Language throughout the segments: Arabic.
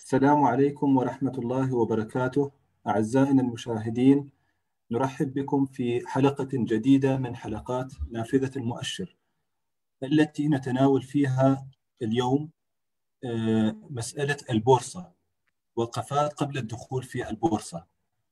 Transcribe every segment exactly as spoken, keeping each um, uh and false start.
السلام عليكم ورحمة الله وبركاته. أعزائنا المشاهدين، نرحب بكم في حلقة جديدة من حلقات نافذة المؤشر، التي نتناول فيها اليوم آه، مسألة البورصة، وقفات قبل الدخول في البورصة.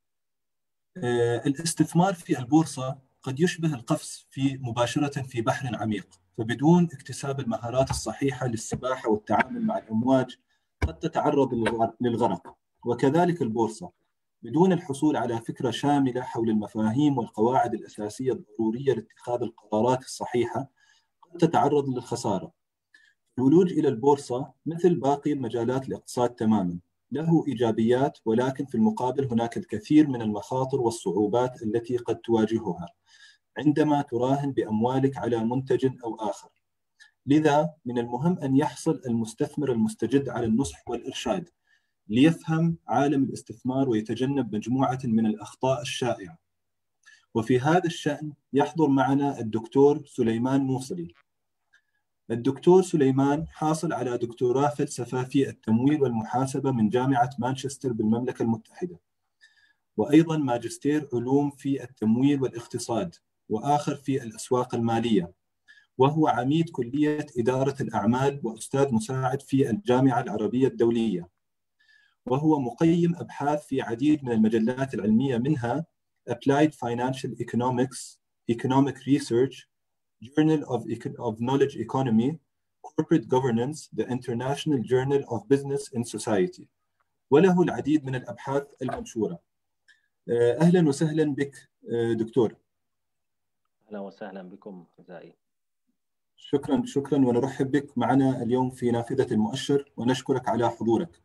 آه، الاستثمار في البورصة قد يشبه القفز في مباشرة في بحر عميق، فبدون اكتساب المهارات الصحيحة للسباحة والتعامل مع الأمواج قد تتعرض للغرق. وكذلك البورصة، بدون الحصول على فكرة شاملة حول المفاهيم والقواعد الأساسية الضرورية لاتخاذ القرارات الصحيحة قد تتعرض للخسارة. الولوج إلى البورصة مثل باقي مجالات الاقتصاد تماما، له إيجابيات، ولكن في المقابل هناك الكثير من المخاطر والصعوبات التي قد تواجهها عندما تراهن بأموالك على منتج أو آخر. لذا من المهم أن يحصل المستثمر المستجد على النصح والإرشاد ليفهم عالم الاستثمار ويتجنب مجموعة من الأخطاء الشائعة. وفي هذا الشأن يحضر معنا الدكتور سليمان موصلي. الدكتور سليمان حاصل على دكتوراه فلسفة في التمويل والمحاسبة من جامعة مانشستر بالمملكة المتحدة، وأيضا ماجستير علوم في التمويل والاقتصاد، وآخر في الأسواق المالية، وهو عميد كلية إدارة الأعمال وأستاذ مساعد في الجامعة العربية الدولية، وهو مقيم أبحاث في عديد من المجلات العلمية، منها Applied Financial Economics, Economic Research, Journal of, Eco- of Knowledge Economy, Corporate Governance, the International Journal of Business and Society، وله العديد من الأبحاث المنشورة. أهلا وسهلا بك دكتور. أهلا وسهلا بكم أعزائي. شكرا شكرا ونرحب بك معنا اليوم في نافذة المؤشر، ونشكرك على حضورك.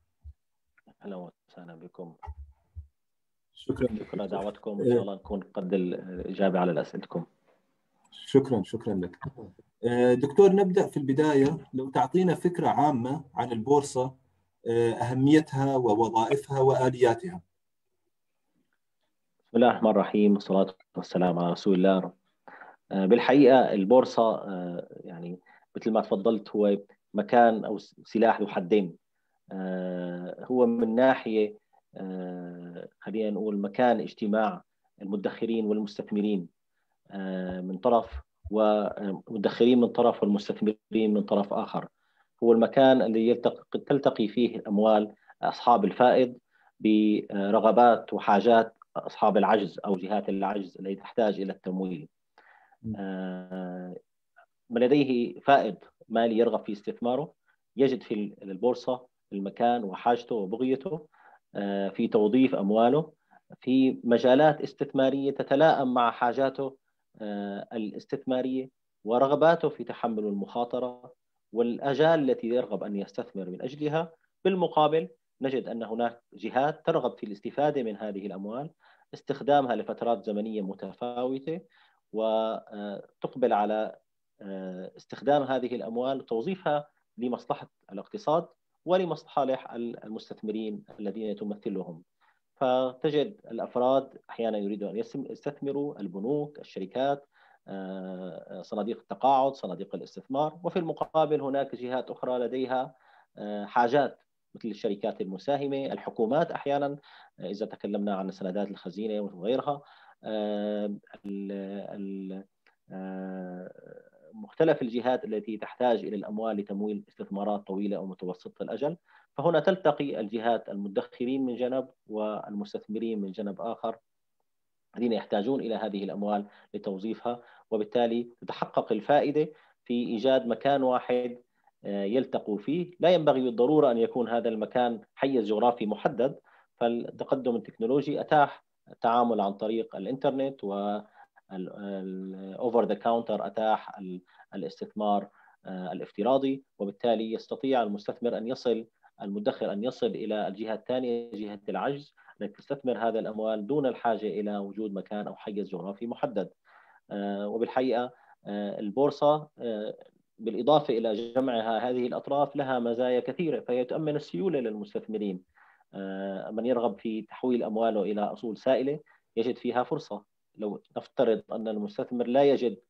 أهلا وسهلا بكم. شكرا شكرا لدعوتكم، إن شاء الله نكون قد الإجابة على أسئلتكم. شكرا شكرا لك دكتور. نبدأ في البداية، لو تعطينا فكرة عامة عن البورصة، أهميتها ووظائفها وآلياتها. بسم الله الرحمن الرحيم، والصلاة والسلام على رسول الله. بالحقيقة البورصة يعني مثل ما تفضلت هو مكان أو سلاح ذو حدين. هو من ناحية خلينا نقول مكان اجتماع المدخرين والمستثمرين من طرف، ومدخرين من طرف والمستثمرين من طرف آخر. هو المكان اللي يلتقي تلتقي فيه أموال أصحاب الفائض برغبات وحاجات أصحاب العجز أو جهات العجز التي تحتاج إلى التمويل. من لديه فائض مالي يرغب في استثماره يجد في البورصة المكان وحاجته وبغيته في توظيف أمواله في مجالات استثمارية تتلائم مع حاجاته الاستثمارية ورغباته في تحمل المخاطرة والأجال التي يرغب أن يستثمر من أجلها. بالمقابل نجد أن هناك جهات ترغب في الاستفادة من هذه الأموال، استخدامها لفترات زمنية متفاوتة، وتقبل على استخدام هذه الأموال وتوظيفها لمصلحة الاقتصاد ولمصلحة المستثمرين الذين تمثلهم. فتجد الأفراد أحيانا يريدون أن يستثمروا، البنوك، الشركات، صناديق التقاعد، صناديق الاستثمار، وفي المقابل هناك جهات أخرى لديها حاجات مثل الشركات المساهمة، الحكومات أحيانا إذا تكلمنا عن سندات الخزينة وغيرها، مختلف الجهات التي تحتاج إلى الأموال لتمويل استثمارات طويلة أو متوسطة الأجل. فهنا تلتقي الجهات المدخرين من جانب والمستثمرين من جانب آخر الذين يحتاجون إلى هذه الأموال لتوظيفها، وبالتالي تتحقق الفائدة في إيجاد مكان واحد يلتقوا فيه. لا ينبغي بالضرورة أن يكون هذا المكان حيز جغرافي محدد، فالتقدم التكنولوجي أتاح التعامل عن طريق الإنترنت، و الأوفر ذا كاونتر أتاح الاستثمار الافتراضي، وبالتالي يستطيع المستثمر أن يصل المدخر أن يصل إلى الجهة الثانية، جهة العجز، التي تستثمر هذا الأموال دون الحاجة إلى وجود مكان أو حيز جغرافي محدد. وبالحقيقة البورصة بالإضافة إلى جمعها هذه الأطراف لها مزايا كثيرة، فهي تؤمن السيولة للمستثمرين. من يرغب في تحويل أمواله إلى أصول سائلة يجد فيها فرصة. لو نفترض أن المستثمر لا يجد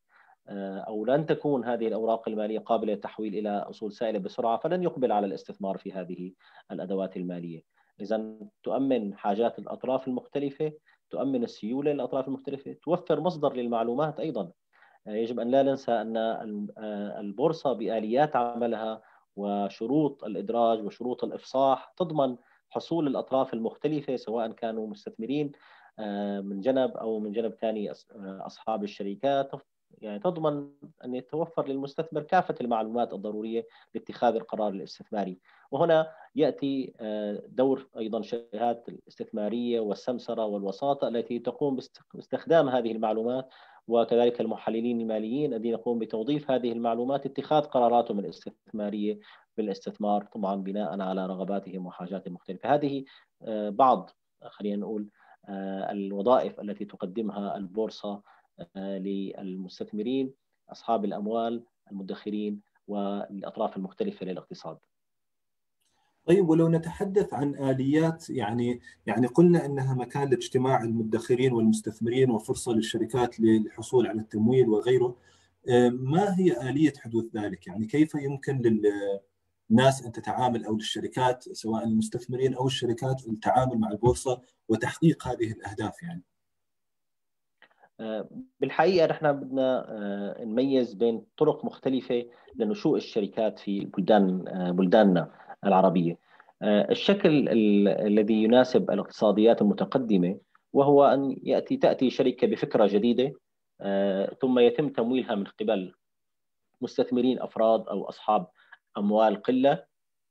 أو لن تكون هذه الأوراق المالية قابلة للتحويل إلى أصول سائلة بسرعة، فلن يقبل على الاستثمار في هذه الأدوات المالية. إذا تؤمن حاجات الأطراف المختلفة، تؤمن السيولة للأطراف المختلفة، توفر مصدر للمعلومات أيضا. يجب أن لا ننسى أن البورصة بآليات عملها وشروط الإدراج وشروط الإفصاح تضمن حصول الأطراف المختلفة، سواء كانوا مستثمرين من جنب أو من جنب ثاني أصحاب الشركات، يعني تضمن أن يتوفر للمستثمر كافة المعلومات الضرورية لاتخاذ القرار الاستثماري. وهنا يأتي دور أيضا الشركات الاستثمارية والسمسرة والوساطة التي تقوم باستخدام هذه المعلومات، وكذلك المحللين الماليين الذين يقومون بتوظيف هذه المعلومات اتخاذ قراراتهم الاستثمارية بالاستثمار، طبعا بناء على رغباتهم وحاجاتهم المختلفة. هذه بعض، خلينا نقول، الوظائف التي تقدمها البورصة للمستثمرين، أصحاب الأموال، المدخرين، والأطراف المختلفة للاقتصاد. طيب، ولو نتحدث عن آليات، يعني يعني قلنا أنها مكان لاجتماع المدخرين والمستثمرين وفرصة للشركات للحصول على التمويل وغيره، ما هي آلية حدوث ذلك؟ يعني كيف يمكن للناس أن تتعامل، أو للشركات سواء المستثمرين أو الشركات، التعامل مع البورصة وتحقيق هذه الأهداف؟ يعني بالحقيقة نحن بدنا نميز بين طرق مختلفة لنشوء الشركات في بلدان بلداننا العربية. الشكل الذي يناسب الاقتصاديات المتقدمة وهو أن يأتي تأتي شركة بفكرة جديدة، ثم يتم تمويلها من قبل مستثمرين أفراد أو أصحاب أموال قلة،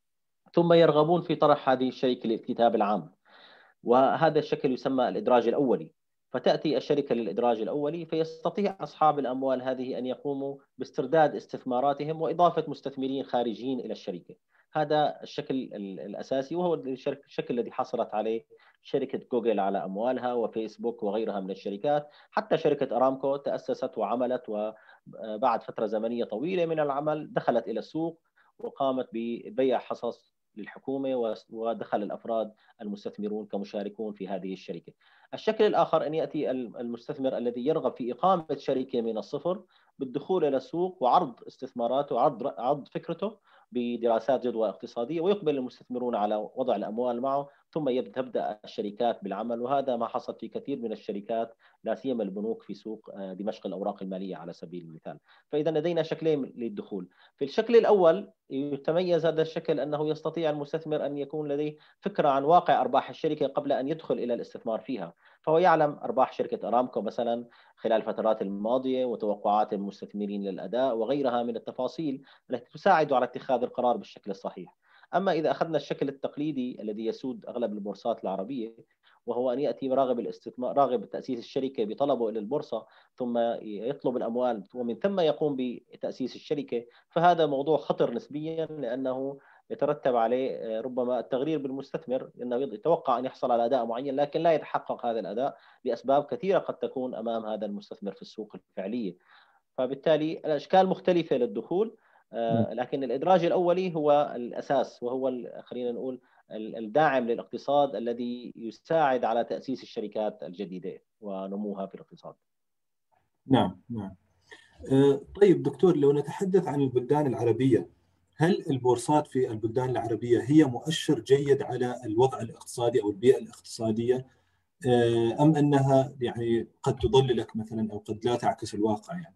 ثم يرغبون في طرح هذه الشركة للكتاب العام، وهذا الشكل يسمى الإدراج الأولي. فتأتي الشركة للإدراج الأولي، فيستطيع أصحاب الأموال هذه أن يقوموا باسترداد استثماراتهم وإضافة مستثمرين خارجيين إلى الشركة. هذا الشكل الأساسي، وهو الشكل الذي حصلت عليه شركة جوجل على أموالها، وفيسبوك وغيرها من الشركات. حتى شركة أرامكو تأسست وعملت، وبعد فترة زمنية طويلة من العمل دخلت إلى السوق وقامت ببيع حصص للحكومة، ودخل الأفراد المستثمرون كمشاركون في هذه الشركة. الشكل الآخر أن يأتي المستثمر الذي يرغب في إقامة شركة من الصفر بالدخول إلى السوق وعرض استثماراته وعرض عرض فكرته بدراسات جدوى اقتصادية، ويقبل المستثمرون على وضع الأموال معه، ثم تبدأ الشركات بالعمل. وهذا ما حصل في كثير من الشركات، لا سيما البنوك في سوق دمشق الأوراق المالية على سبيل المثال. فإذا لدينا شكلين للدخول. في الشكل الأول يتميز هذا الشكل أنه يستطيع المستثمر أن يكون لديه فكرة عن واقع أرباح الشركة قبل أن يدخل إلى الاستثمار فيها. فهو يعلم أرباح شركة أرامكو مثلا خلال الفترات الماضية، وتوقعات المستثمرين للأداء، وغيرها من التفاصيل التي تساعد على اتخاذ القرار بالشكل الصحيح. أما إذا أخذنا الشكل التقليدي الذي يسود أغلب البورصات العربية، وهو أن يأتي راغب الاستثمار راغب تأسيس الشركة بطلبه إلى البورصة، ثم يطلب الأموال ومن ثم يقوم بتأسيس الشركة، فهذا موضوع خطر نسبيا، لأنه يترتب عليه ربما التغرير بالمستثمر، لأنه يتوقع أن يحصل على أداء معين لكن لا يتحقق هذا الأداء لأسباب كثيرة قد تكون أمام هذا المستثمر في السوق الفعلية. فبالتالي الأشكال مختلفة للدخول، لكن الإدراج الأولي هو الأساس، وهو خلينا نقول الداعم للاقتصاد الذي يساعد على تأسيس الشركات الجديدة ونموها في الاقتصاد. نعم نعم. طيب دكتور، لو نتحدث عن البلدان العربية، هل البورصات في البلدان العربية هي مؤشر جيد على الوضع الاقتصادي أو البيئة الاقتصادية، أم أنها يعني قد تضللك مثلا أو قد لا تعكس الواقع؟ يعني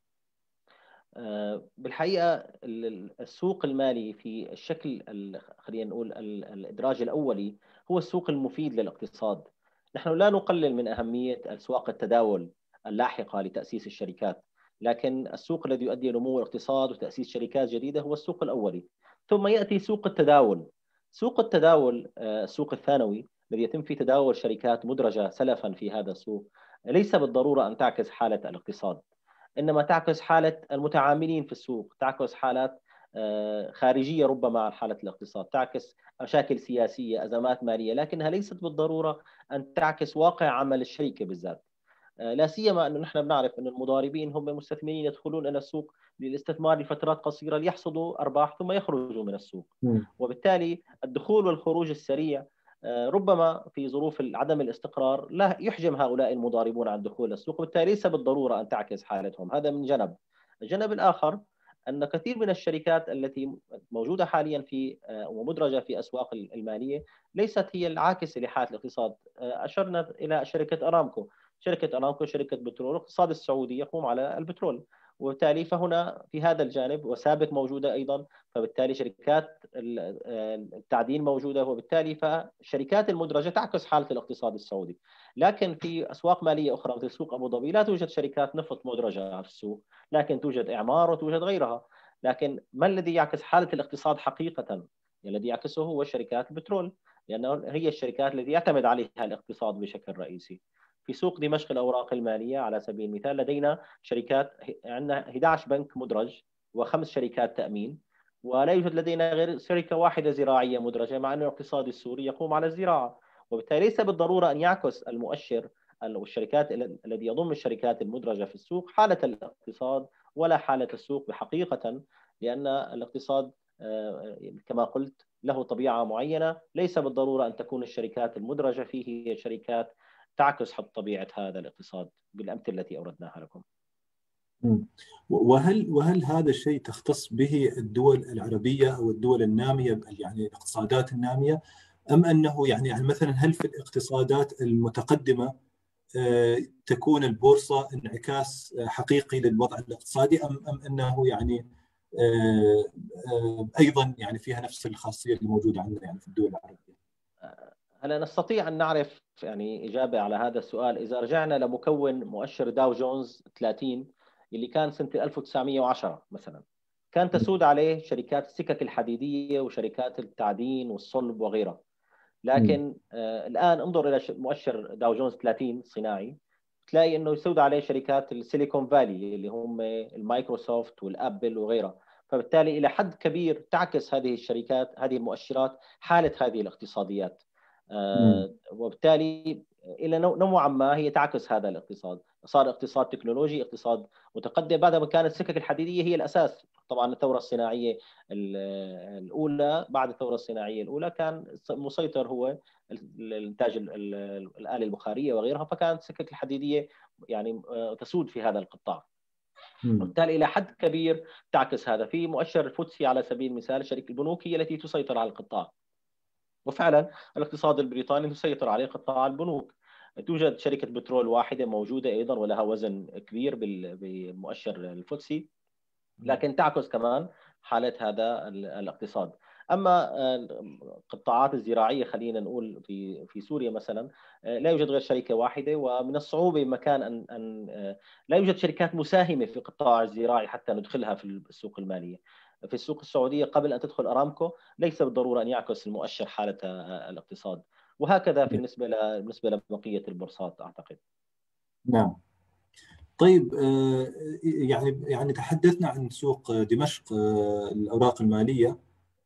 بالحقيقة السوق المالي في الشكل خلينا نقول الإدراج الأولي هو السوق المفيد للاقتصاد. نحن لا نقلل من أهمية أسواق التداول اللاحقة لتأسيس الشركات، لكن السوق الذي يؤدي نمو الاقتصاد وتأسيس شركات جديدة هو السوق الأولي. ثم يأتي سوق التداول. سوق التداول السوق الثانوي الذي يتم فيه تداول شركات مدرجة سلفا في هذا السوق، ليس بالضرورة أن تعكس حالة الاقتصاد، إنما تعكس حالة المتعاملين في السوق، تعكس حالات خارجية ربما عن حالة الاقتصاد، تعكس مشاكل سياسية، أزمات مالية، لكنها ليست بالضرورة أن تعكس واقع عمل الشركة بالذات. لا سيما أنه نحن بنعرف أن المضاربين هم مستثمرين يدخلون إلى السوق للاستثمار لفترات قصيرة ليحصدوا أرباح ثم يخرجوا من السوق، وبالتالي الدخول والخروج السريع ربما في ظروف عدم الاستقرار لا يحجم هؤلاء المضاربون عن دخول السوق، وبالتالي ليس بالضرورة أن تعكس حالتهم. هذا من جانب. الجانب الآخر أن كثير من الشركات التي موجودة حاليا في ومدرجة في أسواق المالية ليست هي العاكسة لحالة الاقتصاد. أشرنا إلى شركة أرامكو. شركة أرامكو شركة بترول، الاقتصاد السعودي يقوم على البترول، وبالتالي فهنا في هذا الجانب وسابق موجودة أيضا، فبالتالي شركات التعدين موجودة، وبالتالي فالشركات المدرجة تعكس حالة الاقتصاد السعودي. لكن في أسواق مالية أخرى مثل سوق أبو ظبي لا توجد شركات نفط مدرجة في السوق، لكن توجد إعمار وتوجد غيرها. لكن ما الذي يعكس حالة الاقتصاد حقيقة؟ الذي يعكسه هو شركات البترول، لأنه هي الشركات التي يعتمد عليها الاقتصاد بشكل رئيسي. في سوق دمشق الأوراق المالية على سبيل المثال لدينا شركات، عندنا أحد عشر بنك مدرج وخمس شركات تأمين، ولا يوجد لدينا غير شركة واحدة زراعية مدرجة، مع أن الاقتصاد السوري يقوم على الزراعة. وبالتالي ليس بالضرورة أن يعكس المؤشر والشركات الذي يضم الشركات المدرجة في السوق حالة الاقتصاد ولا حالة السوق بحقيقة، لأن الاقتصاد كما قلت له طبيعة معينة، ليس بالضرورة أن تكون الشركات المدرجة فيه هي شركات تعكس حد طبيعة هذا الاقتصاد بالأمثلة التي أوردناها لكم. وهل وهل هذا الشيء تختص به الدول العربية أو الدول النامية، يعني الاقتصادات النامية، أم أنه يعني يعني مثلا هل في الاقتصادات المتقدمة تكون البورصة انعكاس حقيقي للوضع الاقتصادي، أم أم أنه يعني أيضا يعني فيها نفس الخاصية اللي موجودة عندنا يعني في الدول العربية؟ هلا نستطيع أن نعرف يعني إجابة على هذا السؤال إذا رجعنا لمكون مؤشر داو جونز ثلاثين اللي كان سنة ألف وتسعمئة وعشرة مثلا، كان تسود عليه شركات السكك الحديدية وشركات التعدين والصلب وغيرها. لكن آه الآن انظر إلى مؤشر داو جونز ثلاثين صناعي، تلاقي أنه يسود عليه شركات السيليكون فالي اللي هم المايكروسوفت والأبل وغيرها. فبالتالي إلى حد كبير تعكس هذه الشركات هذه المؤشرات حالة هذه الاقتصاديات. آه وبالتالي الى نوعا ما هي تعكس هذا الاقتصاد. صار اقتصاد تكنولوجي، اقتصاد متقدم، بعد ما كانت السكك الحديديه هي الاساس. طبعا الثوره الصناعيه الاولى، بعد الثوره الصناعيه الاولى كان مسيطر هو الانتاج الاله البخاريه وغيرها، فكانت السكك الحديديه يعني تسود في هذا القطاع. وبالتالي الى حد كبير تعكس هذا. في مؤشر الفوتسي على سبيل المثال شركه البنوك هي التي تسيطر على القطاع، وفعلا الاقتصاد البريطاني يسيطر عليه قطاع البنوك. توجد شركة بترول واحدة موجودة أيضا ولها وزن كبير بالمؤشر الفوتسي، لكن تعكس كمان حالة هذا الاقتصاد. أما القطاعات الزراعية خلينا نقول في في سوريا مثلا لا يوجد غير شركة واحدة، ومن الصعوبة مكان أن أن لا يوجد شركات مساهمة في القطاع الزراعي حتى ندخلها في السوق المالية. في السوق السعودية قبل أن تدخل أرامكو ليس بالضرورة أن يعكس المؤشر حالة الاقتصاد، وهكذا في بالنسبة بالنسبة لبقية البورصات أعتقد. نعم. طيب يعني يعني تحدثنا عن سوق دمشق الأوراق المالية،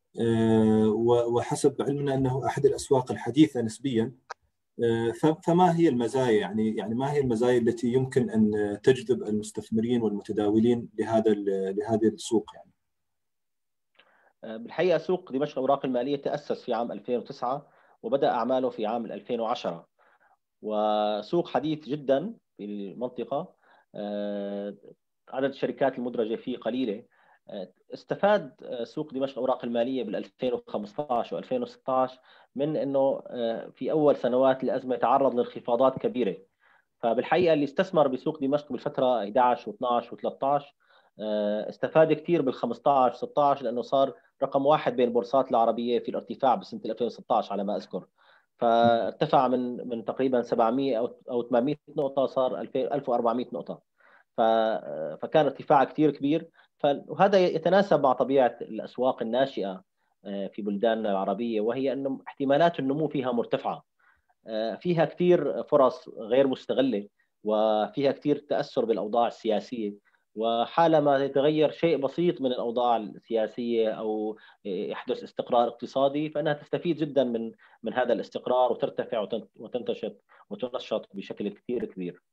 وحسب علمنا أنه أحد الأسواق الحديثة نسبيا، فما هي المزايا يعني يعني ما هي المزايا التي يمكن أن تجذب المستثمرين والمتداولين لهذا لهذا السوق يعني؟ بالحقيقة سوق دمشق الأوراق المالية تأسس في عام ألفين وتسعة وبدأ أعماله في عام ألفين وعشرة، وسوق حديث جدا في المنطقة. عدد الشركات المدرجة فيه قليلة. استفاد سوق دمشق الأوراق المالية بال ألفين وخمسة عشر و ألفين وستة عشر من أنه في أول سنوات الأزمة تعرض لانخفاضات كبيرة. فبالحقيقة اللي استثمر بسوق دمشق بالفترة أحد عشر واثني عشر وثلاثة عشر استفاد كثير بال خمسة عشر ستة عشر، لأنه صار رقم واحد بين البورصات العربية في الارتفاع بسنة ألفين وستة عشر على ما أذكر. فارتفع من من تقريبا سبعمئة أو أو ثمانمئة نقطة صار ألف وأربعمئة نقطة. فكان ارتفاع كثير كبير. فهذا يتناسب مع طبيعة الأسواق الناشئة في بلداننا العربية، وهي أن احتمالات النمو فيها مرتفعة، فيها كثير فرص غير مستغلة، وفيها كثير تأثر بالأوضاع السياسية. وحالما يتغير شيء بسيط من الأوضاع السياسية أو يحدث استقرار اقتصادي فإنها تستفيد جدا من من هذا الاستقرار وترتفع وتنتشط وتنشط بشكل كثير كبير.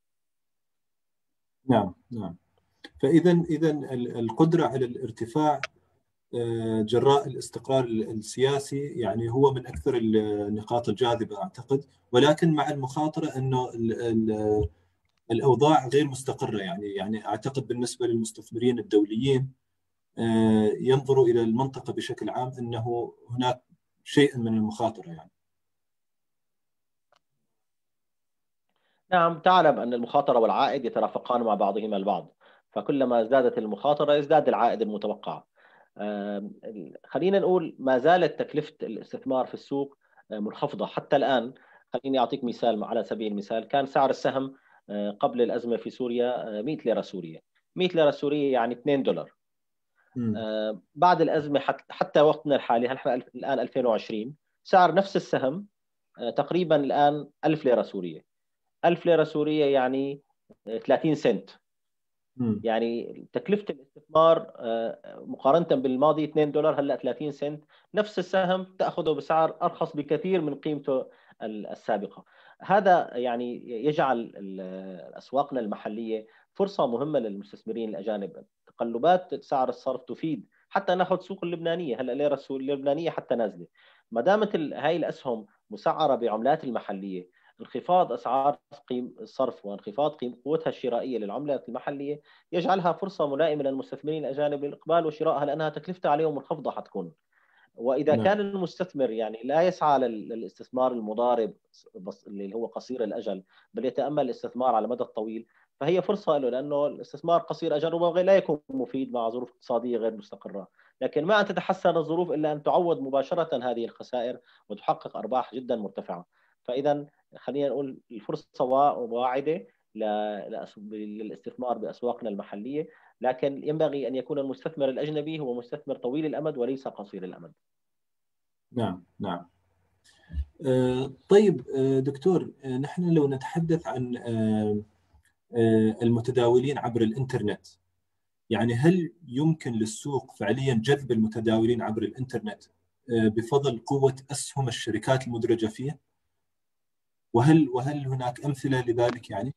نعم نعم. فإذا إذا القدرة على الارتفاع جراء الاستقرار السياسي، يعني هو من أكثر النقاط الجاذبة أعتقد، ولكن مع المخاطرة أنه الأوضاع غير مستقرة. يعني يعني أعتقد بالنسبة للمستثمرين الدوليين ينظروا إلى المنطقة بشكل عام أنه هناك شيء من المخاطرة يعني. نعم، تعلم أن المخاطرة والعائد يترافقان مع بعضهما البعض، فكلما ازدادت المخاطرة ازداد العائد المتوقع. خلينا نقول ما زالت تكلفة الاستثمار في السوق منخفضة حتى الآن. خليني أعطيك مثال. على سبيل المثال، كان سعر السهم قبل الأزمة في سوريا مئة ليرة سورية. مئة ليرة سورية يعني اثنين دولار. م. بعد الأزمة حتى وقتنا الحالي، نحن الآن ألفين وعشرين، سعر نفس السهم تقريبا الآن ألف ليرة سورية. ألف ليرة سورية يعني ثلاثين سنت. م. يعني تكلفة الاستثمار مقارنة بالماضي اثنين دولار، هلا ثلاثين سنت. نفس السهم تأخذه بسعر أرخص بكثير من قيمته السابقة. هذا يعني يجعل أسواقنا المحلية فرصة مهمة للمستثمرين الأجانب. تقلبات سعر الصرف تفيد. حتى ناخذ سوق اللبنانية، هلا الليرة اللبنانية حتى نازلة. ما دامت هاي الأسهم مسعرة بعملات المحلية، انخفاض أسعار قيم الصرف وانخفاض قيم قوتها الشرائية للعملات المحلية يجعلها فرصة ملائمة للمستثمرين الأجانب للإقبال وشرائها، لأنها تكلفتها عليهم منخفضة حتكون. وإذا نعم. كان المستثمر يعني لا يسعى للاستثمار المضارب اللي هو قصير الأجل، بل يتأمل الاستثمار على المدى الطويل، فهي فرصة له، لأنه الاستثمار قصير أجل ربما لا يكون مفيد مع ظروف اقتصادية غير مستقرة. لكن ما أن تتحسن الظروف إلا أن تعوض مباشرة هذه الخسائر وتحقق أرباح جدا مرتفعة. فإذا خلينا نقول الفرصة واعدة للاستثمار بأسواقنا المحلية، لكن ينبغي أن يكون المستثمر الأجنبي هو مستثمر طويل الأمد وليس قصير الأمد. نعم نعم. آه طيب آه دكتور، آه نحن لو نتحدث عن آه آه المتداولين عبر الإنترنت، يعني هل يمكن للسوق فعليا جذب المتداولين عبر الإنترنت آه بفضل قوة أسهم الشركات المدرجة فيه؟ وهل وهل هناك أمثلة لذلك يعني؟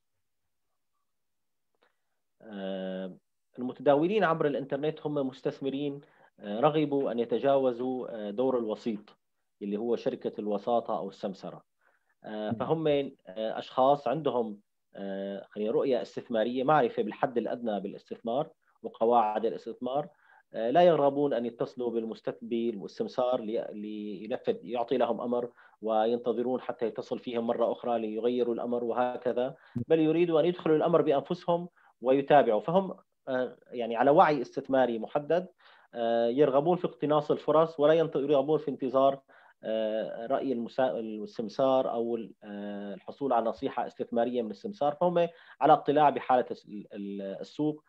المتداولين عبر الإنترنت هم مستثمرين رغبوا أن يتجاوزوا دور الوسيط اللي هو شركة الوساطة أو السمسرة. فهم أشخاص عندهم خلينا رؤية استثمارية، معرفة بالحد الأدنى بالاستثمار وقواعد الاستثمار. لا يرغبون أن يتصلوا بالسمسار لينفذ يعطي لهم أمر وينتظرون حتى يتصل فيهم مرة أخرى ليغيروا الأمر وهكذا، بل يريدوا أن يدخلوا الأمر بأنفسهم ويتابعوا. فهم يعني على وعي استثماري محدد، يرغبون في اقتناص الفرص ولا يرغبون في انتظار رأي السمسار أو الحصول على نصيحة استثمارية من السمسار. فهم على اطلاع بحالة السوق،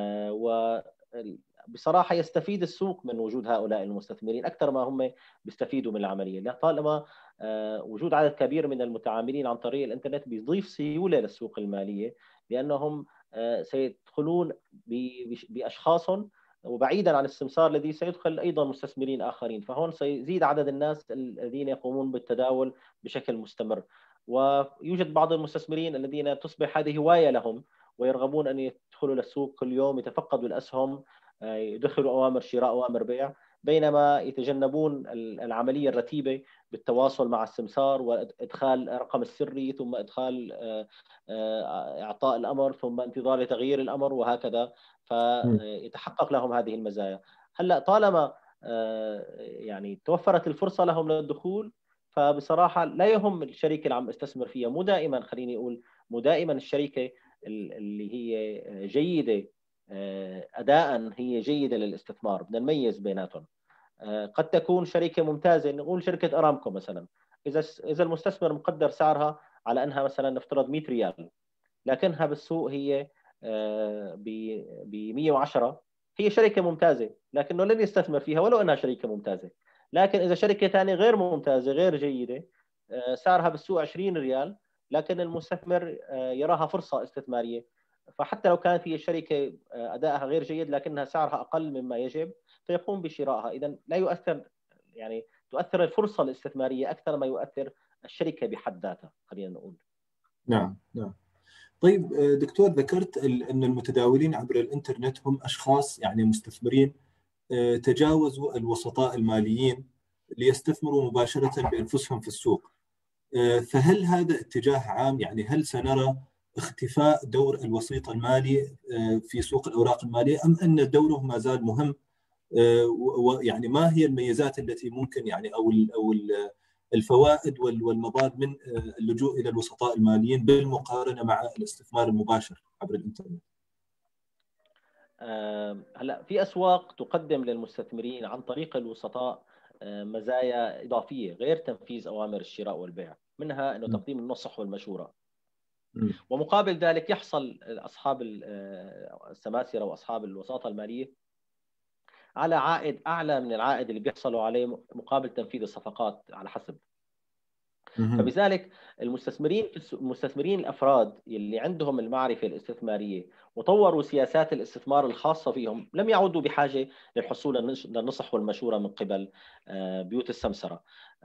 وبصراحة يستفيد السوق من وجود هؤلاء المستثمرين أكثر ما هم بيستفيدوا من العملية. طالما وجود عدد كبير من المتعاملين عن طريق الإنترنت بيضيف سيولة للسوق المالية، لأنهم سيدخلون بأشخاص، وبعيدا عن السمسار الذي سيدخل أيضا مستثمرين آخرين، فهون سيزيد عدد الناس الذين يقومون بالتداول بشكل مستمر. ويوجد بعض المستثمرين الذين تصبح هذه هواية لهم ويرغبون أن يدخلوا للسوق كل يوم، يتفقدوا الأسهم، يدخلوا أوامر شراء أوامر بيع، بينما يتجنبون العملية الرتيبة بالتواصل مع السمسار وإدخال الرقم السري ثم إدخال إعطاء الأمر ثم انتظار تغيير الأمر وهكذا، فيتحقق لهم هذه المزايا. هلأ طالما يعني توفرت الفرصة لهم للدخول، فبصراحة لا يهم الشركة اللي عم استثمر فيها. مو دائما، خليني أقول مو دائما الشركة اللي هي جيدة أداء هي جيدة للاستثمار. بدنا نميز بيناتهم. قد تكون شركة ممتازة، نقول شركة أرامكو مثلا، إذا إذا المستثمر مقدر سعرها على أنها مثلا نفترض مئة ريال، لكنها بالسوق هي ب مئة وعشرة، هي شركة ممتازة، لكنه لن يستثمر فيها ولو أنها شركة ممتازة. لكن إذا شركة ثانية غير ممتازة غير جيدة سعرها بالسوق عشرين ريال، لكن المستثمر يراها فرصة استثمارية، فحتى لو كانت هي الشركة أدائها غير جيد لكنها سعرها أقل مما يجب فيقوم بشرائها. إذن لا يؤثر، يعني تؤثر الفرصة الاستثمارية أكثر ما يؤثر الشركة بحد ذاتها، خلينا نقول. نعم نعم. طيب دكتور، ذكرت أن المتداولين عبر الإنترنت هم أشخاص يعني مستثمرين تجاوزوا الوسطاء الماليين ليستثمروا مباشرة بأنفسهم في السوق. فهل هذا اتجاه عام؟ يعني هل سنرى اختفاء دور الوسيط المالي في سوق الأوراق المالية، أم أن دوره ما زال مهم؟ ويعني ما هي الميزات التي ممكن يعني أو أو الفوائد والمضار من اللجوء إلى الوسطاء الماليين بالمقارنة مع الاستثمار المباشر عبر الإنترنت؟ هلا في أسواق تقدم للمستثمرين عن طريق الوسطاء مزايا إضافية غير تنفيذ أوامر الشراء والبيع، منها أنه تقديم النصح والمشورة. م. ومقابل ذلك يحصل أصحاب السماسرة وأصحاب الوساطة المالية على عائد أعلى من العائد اللي بيحصلوا عليه مقابل تنفيذ الصفقات على حسب. فبذلك المستثمرين المستثمرين الافراد اللي عندهم المعرفه الاستثماريه وطوروا سياسات الاستثمار الخاصه فيهم لم يعودوا بحاجه للحصول للنصح والمشوره من قبل بيوت السمسره.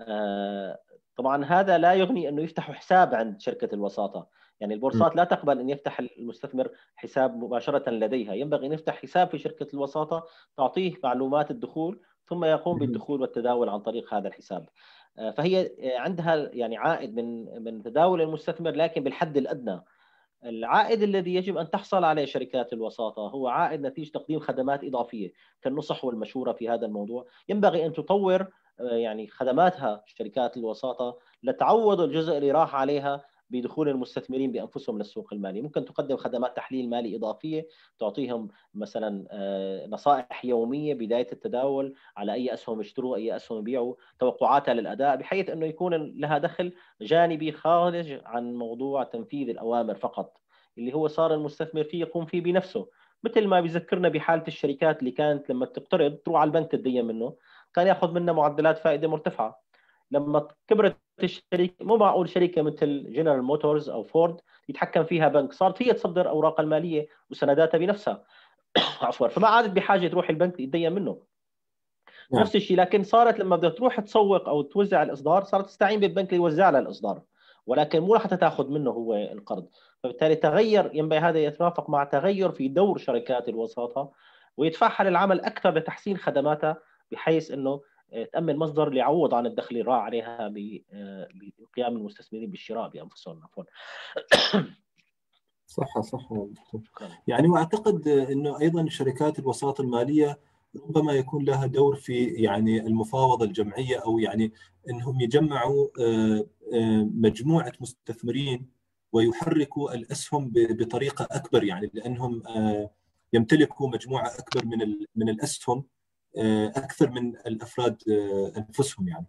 طبعا هذا لا يغني انه يفتحوا حساب عند شركه الوساطه، يعني البورصات لا تقبل ان يفتح المستثمر حساب مباشره لديها، ينبغي ان يفتح حساب في شركه الوساطه تعطيه معلومات الدخول ثم يقوم بالدخول والتداول عن طريق هذا الحساب. فهي عندها يعني عائد من من تداول المستثمر، لكن بالحد الادنى. العائد الذي يجب ان تحصل عليه شركات الوساطه هو عائد نتيجه تقديم خدمات اضافيه كالنصح والمشوره في هذا الموضوع. ينبغي ان تطور يعني خدماتها شركات الوساطه لتعوض الجزء اللي راح عليها بدخول المستثمرين بانفسهم للسوق المالي. ممكن تقدم خدمات تحليل مالي اضافيه، تعطيهم مثلا نصائح يوميه بدايه التداول على اي اسهم يشتروا اي اسهم يبيعوا، توقعاتها للاداء، بحيث انه يكون لها دخل جانبي خارج عن موضوع تنفيذ الاوامر فقط اللي هو صار المستثمر فيه يقوم فيه بنفسه. مثل ما بيذكرنا بحاله الشركات اللي كانت لما تقترض تروح على البنك تدين منه، كان ياخذ منها معدلات فائده مرتفعه. لما كبرت الشركه، مو معقول شركه مثل جنرال موتورز او فورد يتحكم فيها بنك، صارت هي تصدر اوراقها الماليه وسنداتها بنفسها عفوا، فما عادت بحاجه تروح البنك يتدين منه. نعم. نفس الشيء، لكن صارت لما بدها تروح تسوق او توزع الاصدار صارت تستعين بالبنك اللي يوزع لها الاصدار، ولكن مو حتى تاخذ منه هو القرض. فبالتالي تغير، ينبغي هذا يترافق مع تغير في دور شركات الوساطه ويدفعها للعمل اكثر لتحسين خدماتها، بحيث انه تامن مصدر ليعوض عن الدخل اللي راح عليها بقيام المستثمرين بالشراء بانفسهم. عفوا. صح صح. يعني واعتقد انه ايضا شركات الوساطه الماليه ربما يكون لها دور في يعني المفاوضه الجمعيه، او يعني انهم يجمعوا مجموعه مستثمرين ويحركوا الاسهم بطريقه اكبر، يعني لانهم يمتلكوا مجموعه اكبر من من الاسهم اكثر من الافراد انفسهم. يعني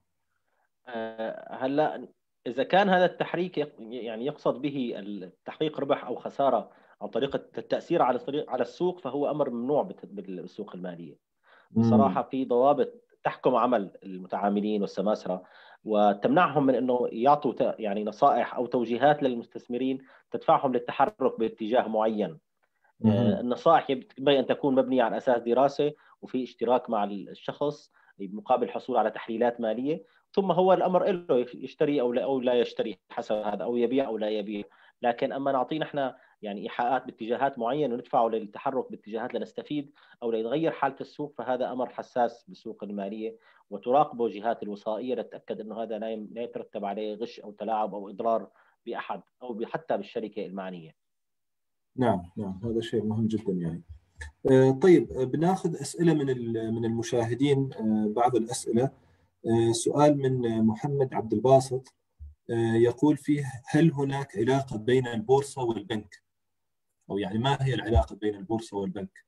هلا إذا كان هذا التحريك يعني يقصد به تحقيق ربح أو خسارة عن طريق التأثير على على السوق، فهو أمر ممنوع بالسوق المالية. بصراحة في ضوابط تحكم عمل المتعاملين والسماسرة وتمنعهم من أنه يعطوا يعني نصائح أو توجيهات للمستثمرين تدفعهم للتحرك باتجاه معين. النصائح ينبغي أن تكون مبنية على أساس دراسة وفي اشتراك مع الشخص مقابل الحصول على تحليلات مالية، ثم هو الامر له يشتري او لا او لا يشتري حسب هذا، او يبيع او لا يبيع. لكن اما نعطيه نحن يعني ايحاءات باتجاهات معينه وندفعه للتحرك باتجاهات لنستفيد او ليتغير حاله السوق، فهذا امر حساس بالسوق الماليه، وتراقبه جهات الوصائيه لتتاكد انه هذا لا يترتب عليه غش او تلاعب او اضرار باحد او حتى بالشركه المعنيه. نعم نعم، هذا شيء مهم جدا. يعني طيب بناخذ اسئله من من المشاهدين. بعض الاسئله. سؤال من محمد عبد الباسط يقول فيه: هل هناك علاقة بين البورصة والبنك؟ أو يعني ما هي العلاقة بين البورصة والبنك؟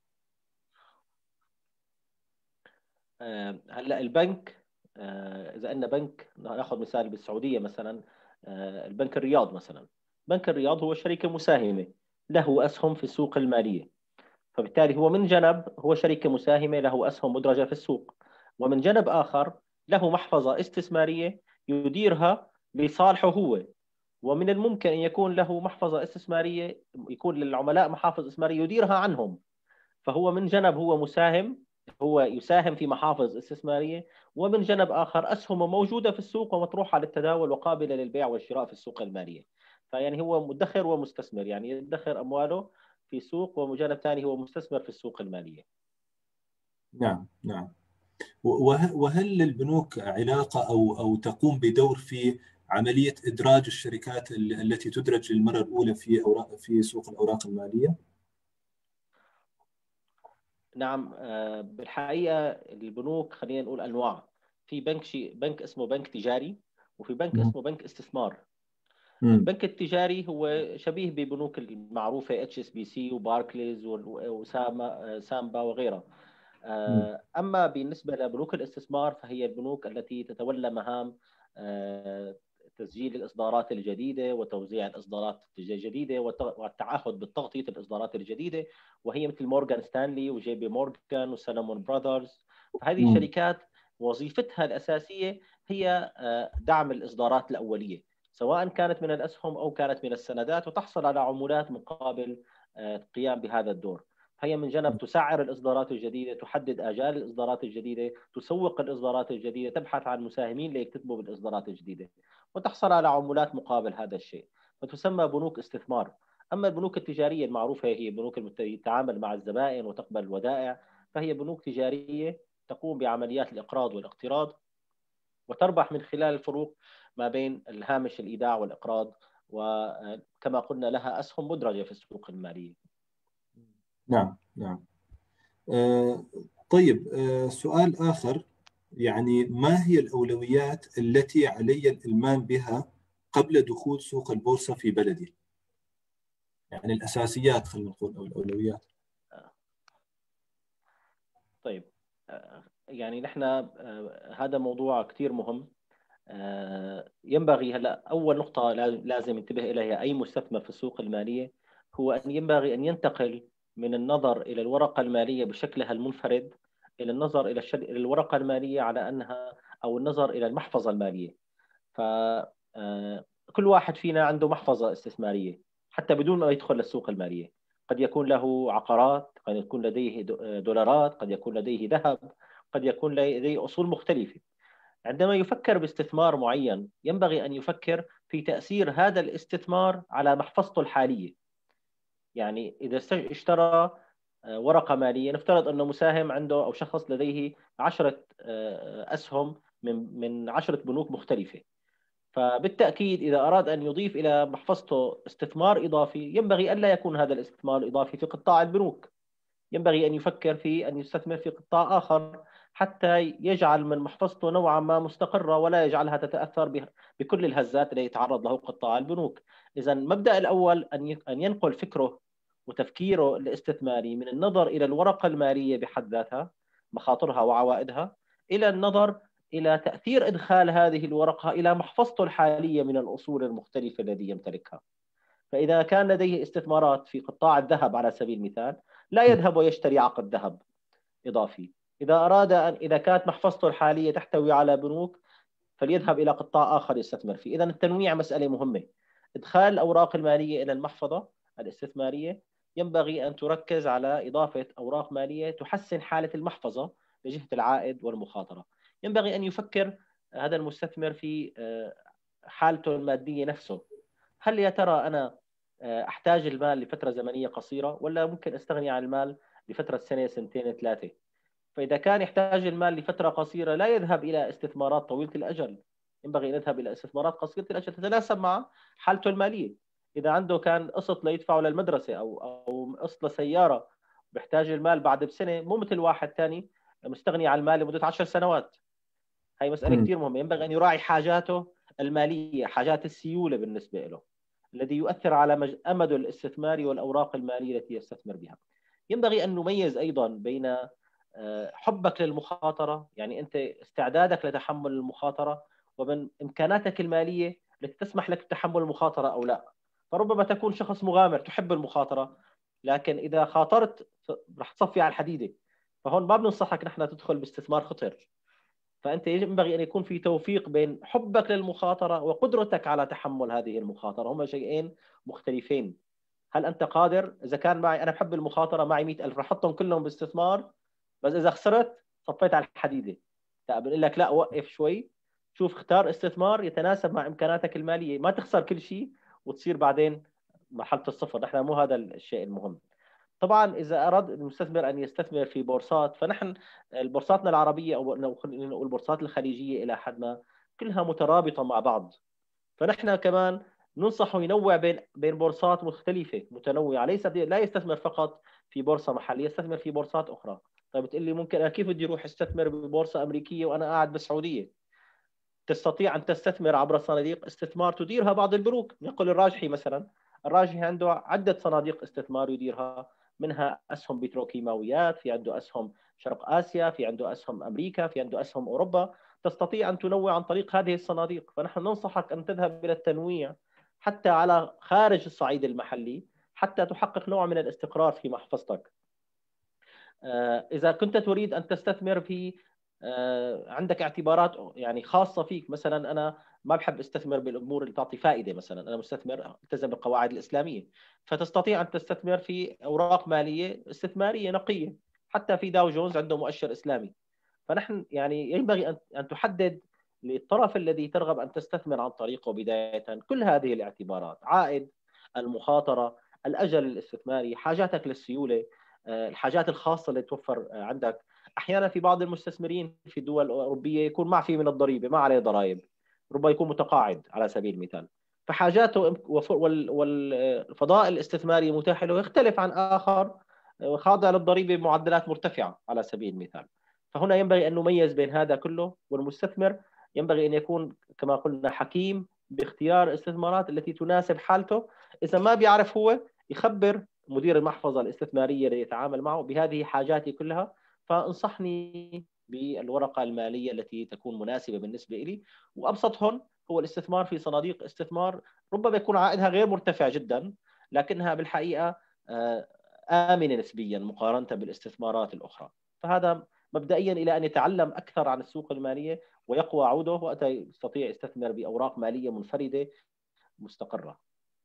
هلا البنك، إذا أن بنك، نأخذ مثال بالسعودية مثلا، البنك الرياض مثلا، بنك الرياض هو شركة مساهمة له أسهم في السوق المالية، فبالتالي هو من جانب هو شركة مساهمة له أسهم مدرجة في السوق، ومن جانب آخر له محفظة استثمارية يديرها لصالحه هو. ومن الممكن أن يكون له محفظة استثمارية، يكون للعملاء محافظ استثمارية يديرها عنهم. فهو من جانب هو مساهم، هو يساهم في محافظ استثمارية، ومن جانب آخر أسهمه موجودة في السوق ومطروحة للتداول وقابلة للبيع والشراء في السوق المالية. فيعني هو مدخر ومستثمر، يعني يدخر أمواله في سوق، ومجانب ثاني هو مستثمر في السوق المالية. نعم نعم. وه- وهل للبنوك علاقة أو أو تقوم بدور في عملية إدراج الشركات ال- التي تدرج للمرة الأولى في أوراق في سوق الأوراق المالية؟ نعم، آه، بالحقيقة البنوك خلينا نقول أنواع. في بنك شي بنك اسمه بنك تجاري، وفي بنك مم. اسمه بنك استثمار. مم. البنك التجاري هو شبيه ببنوك المعروفة اتش اس بي سي وباركليز وسامبا سامبا وغيرها. مم. آه، أما بالنسبة لبنوك الاستثمار فهي البنوك التي تتولى مهام آه، تسجيل الإصدارات الجديدة وتوزيع الإصدارات الجديدة والتعهد بالتغطية الإصدارات الجديدة، وهي مثل مورغان ستانلي وجي بي مورغان وسلمون براذرز. فهذه مم. الشركات وظيفتها الأساسية هي آه، دعم الإصدارات الأولية، سواء كانت من الأسهم أو كانت من السندات، وتحصل على عمولات مقابل آه، القيام بهذا الدور. هي من جانب تسعر الإصدارات الجديدة، تحدد آجال الإصدارات الجديدة، تسوق الإصدارات الجديدة، تبحث عن مساهمين ليكتتبوا بالإصدارات الجديدة، وتحصل على عمولات مقابل هذا الشيء، فتسمى بنوك استثمار. أما البنوك التجارية المعروفة هي بنوك تتعامل مع الزبائن وتقبل الودائع، فهي بنوك تجارية تقوم بعمليات الإقراض والاقتراض، وتربح من خلال الفروق ما بين الهامش الإيداع والإقراض، وكما قلنا لها أسهم مدرجة في السوق المالية. نعم نعم. آه، طيب، آه، سؤال آخر، يعني ما هي الأولويات التي علي الإلمام بها قبل دخول سوق البورصة في بلدي؟ يعني الأساسيات، خلينا نقول، أو الأولويات. طيب، آه، يعني نحن آه، هذا موضوع كثير مهم. آه، ينبغي هلا اول نقطه لازم ينتبه اليها اي مستثمر في السوق الماليه، هو ان ينبغي ان ينتقل من النظر الى الورقه الماليه بشكلها المنفرد الى النظر الى الشر... الى الورقه الماليه على انها، او النظر الى المحفظه الماليه. فكل واحد فينا عنده محفظه استثماريه حتى بدون ما يدخل للسوق الماليه. قد يكون له عقارات، قد يكون لديه دولارات، قد يكون لديه ذهب، قد يكون لديه اصول مختلفه. عندما يفكر باستثمار معين ينبغي أن يفكر في تأثير هذا الاستثمار على محفظته الحالية. يعني إذا اشترى آه، ورقة مالية، نفترض أنه مساهم عنده أو شخص لديه عشرة آه، أسهم من من عشرة بنوك مختلفة، فبالتأكيد إذا أراد أن يضيف إلى محفظته استثمار إضافي ينبغي ألا يكون هذا الاستثمار الإضافي في قطاع البنوك. ينبغي أن يفكر في أن يستثمر في قطاع آخر حتى يجعل من محفظته نوعا ما مستقرة، ولا يجعلها تتأثر بكل الهزات التي يتعرض له قطاع البنوك. إذا المبدأ الأول أن ينقل فكره وتفكيره الاستثماري من النظر إلى الورقة المالية بحد ذاتها، مخاطرها وعوائدها، إلى النظر إلى تأثير إدخال هذه الورقة إلى محفظته الحالية من الأصول المختلفة التي يمتلكها. فإذا كان لديه استثمارات في قطاع الذهب على سبيل المثال، لا يذهب ويشتري عقد ذهب إضافي. إذا أراد أن إذا كانت محفظته الحالية تحتوي على بنوك فليذهب إلى قطاع آخر يستثمر فيه. إذا التنويع مسألة مهمة. إدخال الأوراق المالية إلى المحفظة الاستثمارية ينبغي أن تركز على إضافة أوراق مالية تحسن حالة المحفظة لجهة العائد والمخاطرة. ينبغي أن يفكر هذا المستثمر في حالته المادية نفسه. هل يا ترى أنا أحتاج المال لفترة زمنية قصيرة، ولا ممكن أستغني عن المال لفترة سنة سنتين ثلاثة؟ فإذا كان يحتاج المال لفترة قصيرة لا يذهب إلى استثمارات طويلة الأجل، ينبغي أن يذهب إلى استثمارات قصيرة الأجل تتناسب مع حالته المالية. إذا عنده كان قسط ليدفعه للمدرسة أو أو قسط لسيارة بيحتاج المال بعد بسنة، مو مثل واحد ثاني مستغني عن المال لمدة عشر سنوات. هاي مسألة مم. كثير مهمة. ينبغي أن يراعي حاجاته المالية، حاجات السيولة بالنسبة له، الذي يؤثر على أمده الاستثماري والأوراق المالية التي يستثمر بها. ينبغي أن نميز أيضا بين حبك للمخاطرة، يعني أنت استعدادك لتحمل المخاطرة، ومن إمكاناتك المالية التي تسمح لك بتحمل المخاطرة أو لا. فربما تكون شخص مغامر تحب المخاطرة، لكن إذا خاطرت رح تصفي على الحديدة. فهون ما بننصحك نحن تدخل باستثمار خطر. فأنت ينبغي أن يكون في توفيق بين حبك للمخاطرة وقدرتك على تحمل هذه المخاطرة، هما شيئين مختلفين. هل أنت قادر؟ إذا كان معي أنا بحب المخاطرة، معي مئة ألف رح أحطهم كلهم باستثمار، بس إذا خسرت صفيت على الحديدة. طيب بقول لك لا، وقف شوي، شوف اختار استثمار يتناسب مع إمكاناتك المالية، ما تخسر كل شيء وتصير بعدين مرحلة الصفر. نحن مو هذا الشيء المهم. طبعا إذا أراد المستثمر أن يستثمر في بورصات، فنحن بورصاتنا العربية أو خلينا نقول البورصات الخليجية إلى حد ما كلها مترابطة مع بعض. فنحن كمان ننصحه ينوع بين بين بورصات مختلفة متنوعة، ليس لا يستثمر فقط في بورصة محلية، يستثمر في بورصات أخرى. طيب بتقول لي ممكن أنا كيف بدي أروح استثمر ببورصة أمريكية وأنا قاعد بالسعودية؟ تستطيع أن تستثمر عبر صناديق استثمار تديرها بعض البنوك. نقول الراجحي مثلا، الراجحي عنده عدة صناديق استثمار يديرها، منها أسهم بتروكيماويات، في عنده أسهم شرق آسيا، في عنده أسهم أمريكا، في عنده أسهم أوروبا. تستطيع أن تنوع عن طريق هذه الصناديق. فنحن ننصحك أن تذهب إلى التنويع حتى على خارج الصعيد المحلي، حتى تحقق نوع من الاستقرار في محفظتك. إذا كنت تريد أن تستثمر في عندك اعتبارات يعني خاصة فيك، مثلا أنا ما بحب استثمر بالأمور اللي تعطي فائدة، مثلا أنا مستثمر التزم بالقواعد الإسلامية، فتستطيع أن تستثمر في أوراق مالية استثمارية نقية. حتى في داو جونز عنده مؤشر إسلامي. فنحن يعني ينبغي أن أن تحدد للطرف الذي ترغب أن تستثمر عن طريقه بداية كل هذه الاعتبارات: عائد، المخاطرة، الأجل الاستثماري، حاجاتك للسيولة، الحاجات الخاصة اللي توفر عندك. أحيانا في بعض المستثمرين في الدول الأوروبية يكون معفي من الضريبة، ما عليه ضرائب، ربما يكون متقاعد على سبيل المثال، فحاجاته والفضاء الاستثماري المتاح له يختلف عن آخر خاضع للضريبة بمعدلات مرتفعة على سبيل المثال. فهنا ينبغي أن نميز بين هذا كله، والمستثمر ينبغي أن يكون كما قلنا حكيم باختيار الاستثمارات التي تناسب حالته. إذا ما بيعرف هو يخبر مدير المحفظة الاستثمارية اللي يتعامل معه بهذه حاجاتي كلها، فانصحني بالورقة المالية التي تكون مناسبة بالنسبة لي. وأبسطهم هو الاستثمار في صناديق استثمار ربما يكون عائدها غير مرتفع جدا، لكنها بالحقيقة آمنة نسبيا مقارنة بالاستثمارات الأخرى. فهذا مبدئيا إلى أن يتعلم أكثر عن السوق المالية ويقوى عوده، وقتها يستطيع يستثمر بأوراق مالية منفردة مستقرة.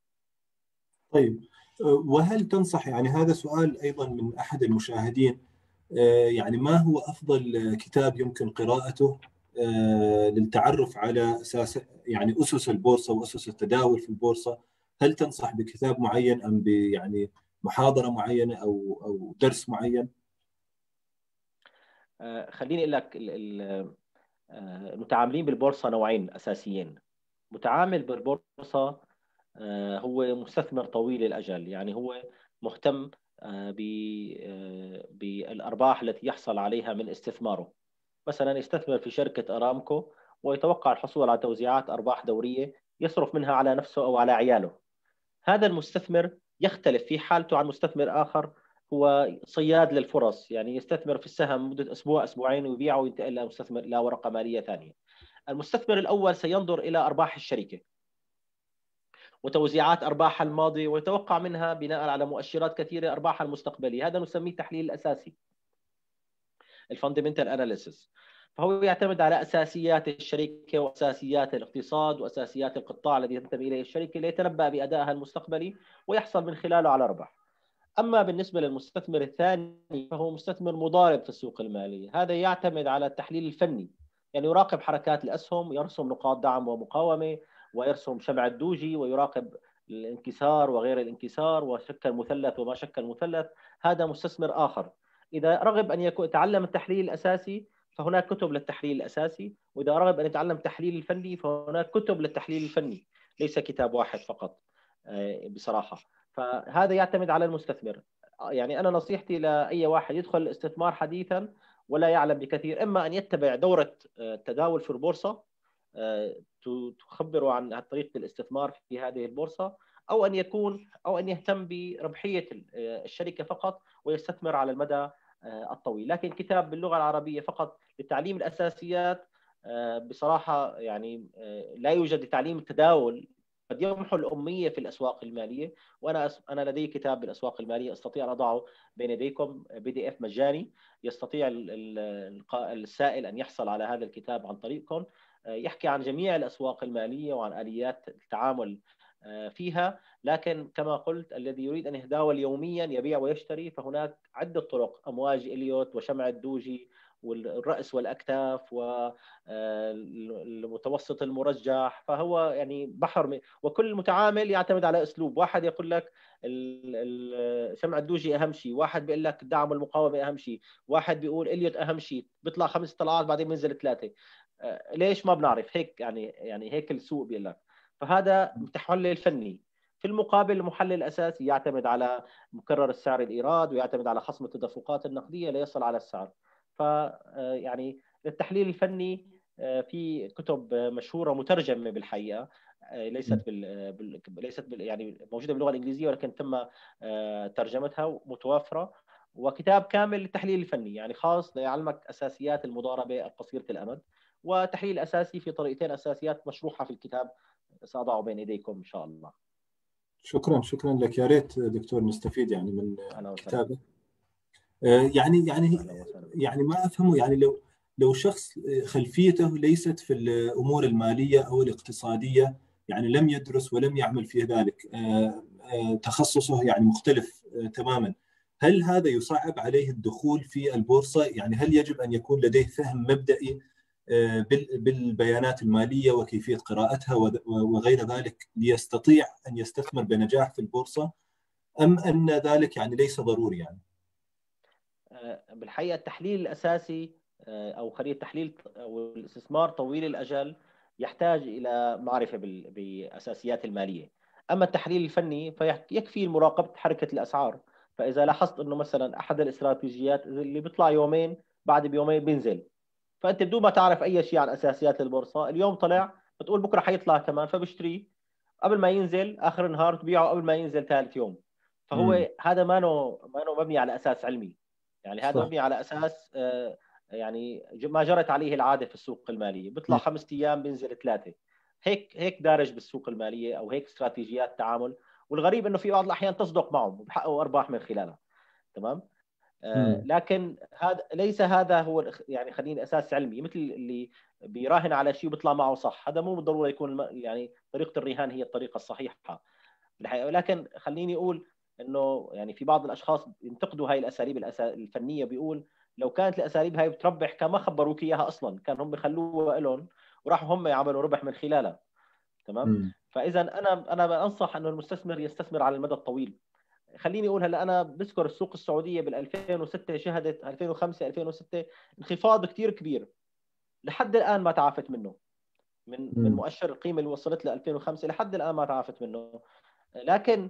طيب، وهل تنصح، يعني هذا سؤال أيضا من أحد المشاهدين، يعني ما هو أفضل كتاب يمكن قراءته للتعرف على أساس يعني أسس البورصة وأسس التداول في البورصة؟ هل تنصح بكتاب معين أم ب يعني محاضرة معينة أو أو درس معين؟ خليني أقول لك، المتعاملين بالبورصة نوعين أساسيين. متعامل بالبورصة هو مستثمر طويل الأجل، يعني هو مهتم بالأرباح التي يحصل عليها من استثماره. مثلا يستثمر في شركة أرامكو ويتوقع الحصول على توزيعات أرباح دورية يصرف منها على نفسه أو على عياله. هذا المستثمر يختلف في حالته عن مستثمر آخر هو صياد للفرص، يعني يستثمر في السهم مدة أسبوع أسبوعين ويبيعه وينتقل إلى مستثمر إلى ورقة مالية ثانية. المستثمر الأول سينظر إلى أرباح الشركة وتوزيعات أرباحها الماضية ويتوقع منها بناء على مؤشرات كثيرة أرباحها المستقبلية. هذا نسميه التحليل الأساسي، الفاندمنتال أناليسيس. فهو يعتمد على أساسيات الشركة وأساسيات الاقتصاد وأساسيات القطاع الذي تنتمي إليه الشركة ليتنبأ بأدائها المستقبلي ويحصل من خلاله على ربح. أما بالنسبة للمستثمر الثاني فهو مستثمر مضارب في السوق المالية. هذا يعتمد على التحليل الفني، يعني يراقب حركات الأسهم، يرسم نقاط دعم ومقاومة، ويرسم شمع الدوجي، ويراقب الانكسار وغير الانكسار، وشكل مثلث وما شكل مثلث. هذا مستثمر آخر. إذا رغب أن يكون يتعلم التحليل الأساسي فهناك كتب للتحليل الأساسي، وإذا رغب أن يتعلم التحليل الفني فهناك كتب للتحليل الفني، ليس كتاب واحد فقط بصراحة. فهذا يعتمد على المستثمر. يعني أنا نصيحتي لأي واحد يدخل الاستثمار حديثا ولا يعلم بكثير، إما أن يتبع دورة التداول في البورصة تخبره عن طريقة الاستثمار في هذه البورصة، أو أن يكون أو أن يهتم بربحية الشركة فقط ويستثمر على المدى الطويل. لكن كتاب باللغة العربية فقط لتعليم الأساسيات بصراحة يعني لا يوجد لتعليم التداول. قد يمحو الأمية في الأسواق المالية، وأنا أنا لدي كتاب بالأسواق المالية أستطيع أن أضعه بين يديكم بي دي إف مجاني، يستطيع السائل أن يحصل على هذا الكتاب عن طريقكم. يحكي عن جميع الأسواق المالية وعن آليات التعامل فيها. لكن كما قلت الذي يريد أن يتداول يوميا يبيع ويشتري فهناك عدة طرق: أمواج إليوت وشمع الدوجي والرأس والأكتاف والمتوسط المرجح. فهو يعني بحر، وكل متعامل يعتمد على أسلوب. واحد يقول لك سمع الدوجي أهم شيء، واحد بيقول لك دعم المقاومة أهم شيء، واحد بيقول إليوت أهم شيء، بيطلع خمس طلعات بعدين بينزل ثلاثة. ليش ما بنعرف هيك؟ يعني يعني هيك السوق بيقول لك. فهذا متحلل فني. في المقابل المحلل الأساسي يعتمد على مكرر السعر الإيراد، ويعتمد على خصم التدفقات النقدية ليصل على السعر. ف يعني للتحليل الفني في كتب مشهورة مترجمة بالحقيقة، ليست بال... ليست بال... يعني موجودة باللغة الإنجليزية، ولكن تم ترجمتها متوفرة. وكتاب كامل للتحليل الفني يعني خاص ليعلمك أساسيات المضاربة القصيرة الأمد، وتحليل أساسي في طريقتين أساسيات مشروحة في الكتاب سأضعه بين يديكم إن شاء الله. شكرا شكرا لك. يا ريت دكتور نستفيد يعني من أهلا كتابه. يعني يعني أهلا يعني ما افهمه، يعني لو لو شخص خلفيته ليست في الامور الماليه او الاقتصاديه، يعني لم يدرس ولم يعمل في ذلك، تخصصه يعني مختلف تماما، هل هذا يصعب عليه الدخول في البورصه؟ يعني هل يجب ان يكون لديه فهم مبدئي بالبيانات الماليه وكيفيه قراءتها وغير ذلك ليستطيع ان يستثمر بنجاح في البورصه، ام ان ذلك يعني ليس ضروري؟ يعني بالحقيقة التحليل الأساسي أو خلينا التحليل أو الاستثمار طويل الأجل يحتاج إلى معرفة بأساسيات المالية. أما التحليل الفني فيكفي مراقبة حركة الأسعار. فإذا لاحظت أنه مثلا أحد الاستراتيجيات اللي بيطلع يومين بعد بيومين بينزل، فأنت بدون ما تعرف أي شيء عن أساسيات البورصة، اليوم طلع بتقول بكرة حيطلع كمان، فبشتري قبل ما ينزل آخر النهار، تبيعه قبل ما ينزل ثالث يوم. فهو م. هذا ما نو ما نو مبني على أساس علمي. يعني هذا مبني على اساس يعني ما جرت عليه العاده في السوق الماليه، بيطلع خمس ايام بينزل ثلاثه. هيك هيك دارج بالسوق الماليه، او هيك استراتيجيات تعامل. والغريب انه في بعض الاحيان تصدق معهم وبحققوا ارباح من خلالها. تمام. آه لكن هذا ليس هذا هو يعني خليني اساس علمي مثل اللي بيراهن على شيء وبيطلع معه صح. هذا مو بالضروره يكون يعني طريقه الرهان هي الطريقه الصحيحه بالحقيقه. ولكن خليني اقول انه يعني في بعض الاشخاص ينتقدوا هاي الاساليب الفنيه، بيقول لو كانت الاساليب هاي بتربح كان ما خبروك اياها اصلا، كان هم بيخلوها لهم وراحوا هم يعملوا ربح من خلالها. تمام. م. فاذا انا انا انصح انه المستثمر يستثمر على المدى الطويل. خليني اقول هلا انا بذكر السوق السعوديه بال ألفين وستة شهدت ألفين وخمسة ألفين وستة انخفاض كثير كبير، لحد الان ما تعافت منه. من م. من مؤشر القيمه اللي وصلت ل ألفين وخمسة لحد الان ما تعافت منه. لكن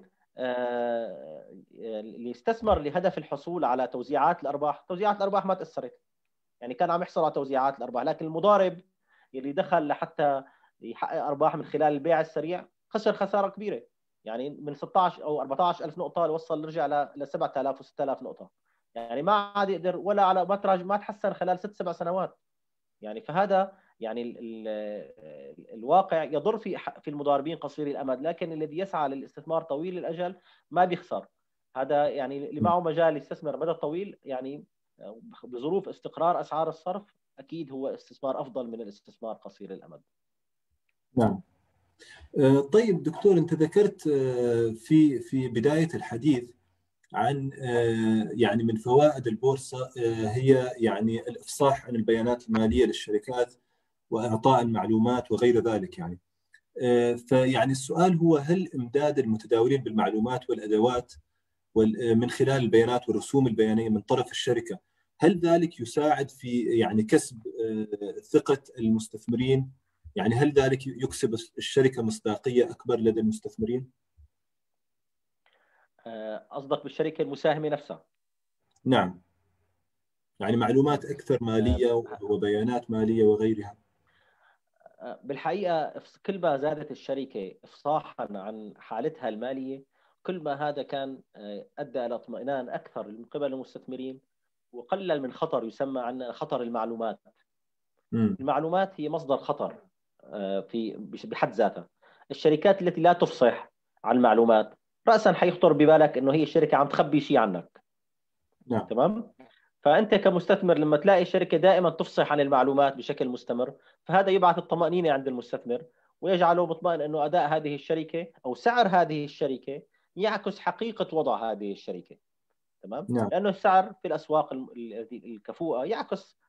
اللي استثمر لهدف الحصول على توزيعات الارباح، توزيعات الارباح ما تاثرت. يعني كان عم يحصل على توزيعات الارباح، لكن المضارب اللي دخل لحتى يحقق ارباح من خلال البيع السريع خسر خساره كبيره. يعني من ستة عشر او أربعة عشر ألف نقطه وصل رجع ل سبعة آلاف و ستة آلاف نقطه. يعني ما عاد يقدر ولا على ما تراجع ما تحسن خلال ست سبع سنوات. يعني فهذا يعني ال ال الواقع يضر في في المضاربين قصيري الامد، لكن الذي يسعى للاستثمار طويل الاجل ما بيخسر. هذا يعني اللي معه مجال يستثمر مدى طويل، يعني بظروف استقرار اسعار الصرف اكيد هو استثمار افضل من الاستثمار قصير الامد. نعم. طيب دكتور، انت ذكرت في في بدايه الحديث عن يعني من فوائد البورصه هي يعني الافصاح عن البيانات الماليه للشركات واعطاء المعلومات وغير ذلك. يعني فيعني السؤال هو، هل امداد المتداولين بالمعلومات والادوات من خلال البيانات والرسوم البيانيه من طرف الشركه، هل ذلك يساعد في يعني كسب ثقه المستثمرين؟ يعني هل ذلك يكسب الشركه مصداقيه اكبر لدى المستثمرين؟ قصدك بالشركه المساهمه نفسها؟ نعم، يعني معلومات اكثر ماليه وبيانات ماليه وغيرها. بالحقيقه كل ما زادت الشركه افصاحا عن حالتها الماليه، كل ما هذا كان ادى الى اطمئنان اكثر من قبل المستثمرين، وقلل من خطر يسمى عندنا خطر المعلومات. م. المعلومات هي مصدر خطر في بحد ذاتها. الشركات التي لا تفصح عن المعلومات رأسا حيخطر ببالك انه هي الشركه عم تخبي شيء عنك. نعم. تمام. فانت كمستثمر لما تلاقي الشركه دائما تفصح عن المعلومات بشكل مستمر، فهذا يبعث الطمأنينه عند المستثمر ويجعله مطمئن انه اداء هذه الشركه او سعر هذه الشركه يعكس حقيقه وضع هذه الشركه. تمام. نعم. لانه السعر في الاسواق الكفؤه يعكس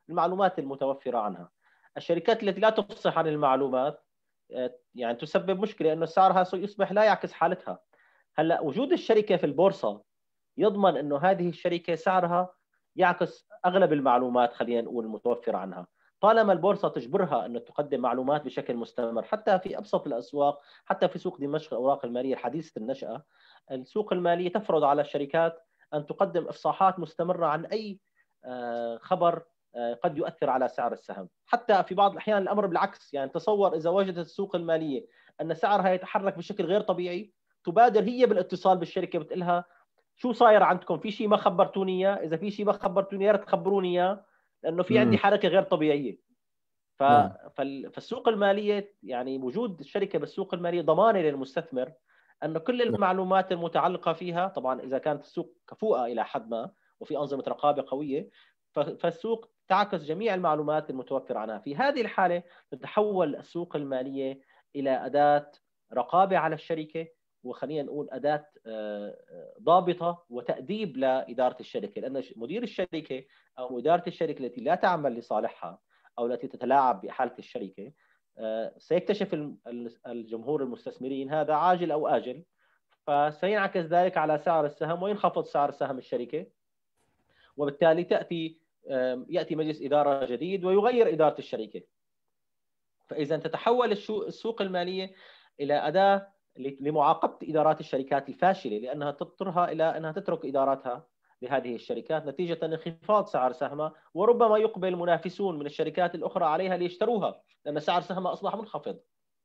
المعلومات المتوفرة عنها. الشركات التي لا تفصح عن المعلومات يعني تسبب مشكلة، أنه سعرها يصبح لا يعكس حالتها. هلا وجود الشركة في البورصة يضمن أنه هذه الشركة سعرها يعكس أغلب المعلومات، خلينا نقول، المتوفرة عنها. طالما البورصة تجبرها أن تقدم معلومات بشكل مستمر، حتى في أبسط الأسواق، حتى في سوق دمشق الأوراق المالية الحديثة النشأة، السوق المالية تفرض على الشركات أن تقدم إفصاحات مستمرة عن أي خبر قد يؤثر على سعر السهم. حتى في بعض الأحيان الأمر بالعكس، يعني تصور إذا وجدت السوق المالية أن سعرها يتحرك بشكل غير طبيعي، تبادر هي بالاتصال بالشركة، بتقولها شو صاير عندكم؟ في شيء ما خبرتوني اياه؟ اذا في شيء ما خبرتوني يا ريت تخبروني اياه، لانه في عندي حركه غير طبيعيه. ف... نعم. فالسوق الماليه، يعني وجود الشركه بالسوق الماليه ضمانه للمستثمر أن كل المعلومات المتعلقة فيها، طبعا إذا كانت السوق كفؤة إلى حد ما وفي أنظمة رقابة قوية، فالسوق تعكس جميع المعلومات المتوفرة عنها. في هذه الحالة تتحول السوق المالية إلى أداة رقابة على الشركة، وخلينا نقول أداة ضابطة وتأديب لإدارة الشركة، لأن مدير الشركة أو إدارة الشركة التي لا تعمل لصالحها أو التي تتلاعب بحالة الشركة سيكتشف الجمهور المستثمرين هذا عاجل أو آجل، فسينعكس ذلك على سعر السهم وينخفض سعر سهم الشركة، وبالتالي تأتي يأتي مجلس إدارة جديد ويغير إدارة الشركة. فإذا تتحول السوق المالية إلى أداة لمعاقبة إدارات الشركات الفاشلة، لأنها تضطرها إلى أنها تترك إداراتها لهذه الشركات نتيجة انخفاض سعر سهمها، وربما يقبل منافسون من الشركات الأخرى عليها ليشتروها لأن سعر سهمها أصبح منخفض.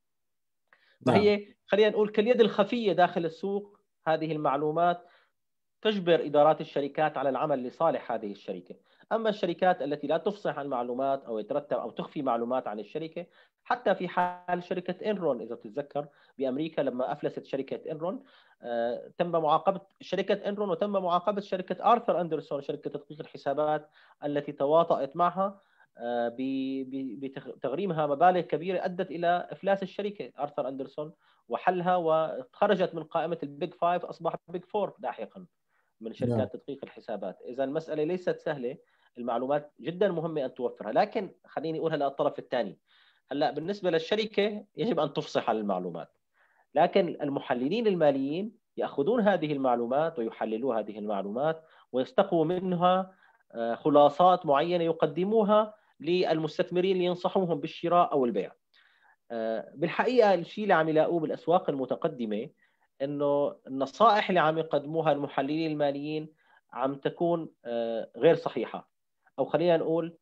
فهي خلينا نقول كاليد الخفية داخل السوق، هذه المعلومات تجبر إدارات الشركات على العمل لصالح هذه الشركة. أما الشركات التي لا تفصح عن معلومات أو يترتب أو تخفي معلومات عن الشركة، حتى في حال شركة إنرون إذا تتذكر بأمريكا لما أفلست شركة إنرون، آه، تم معاقبة شركة إنرون وتم معاقبة شركة آرثر أندرسون شركة تدقيق الحسابات التي تواطأت معها آه، بتغريمها مبالغ كبيرة أدت إلى إفلاس الشركة آرثر أندرسون وحلها، وخرجت من قائمة البيج فايف أصبح بيج فور لاحقا من شركات تدقيق الحسابات. إذا المسألة ليست سهلة، المعلومات جدا مهمة أن توفرها، لكن خليني أقولها للطرف الثاني. هلا بالنسبة للشركة يجب أن تفصح عن المعلومات، لكن المحللين الماليين يأخذون هذه المعلومات ويحللوا هذه المعلومات ويستقوا منها خلاصات معينة يقدموها للمستثمرين لينصحوهم بالشراء أو البيع. بالحقيقة الشيء اللي عم يلاقوه بالأسواق المتقدمة انه النصائح اللي عم يقدموها المحللين الماليين عم تكون غير صحيحه، او خلينا نقول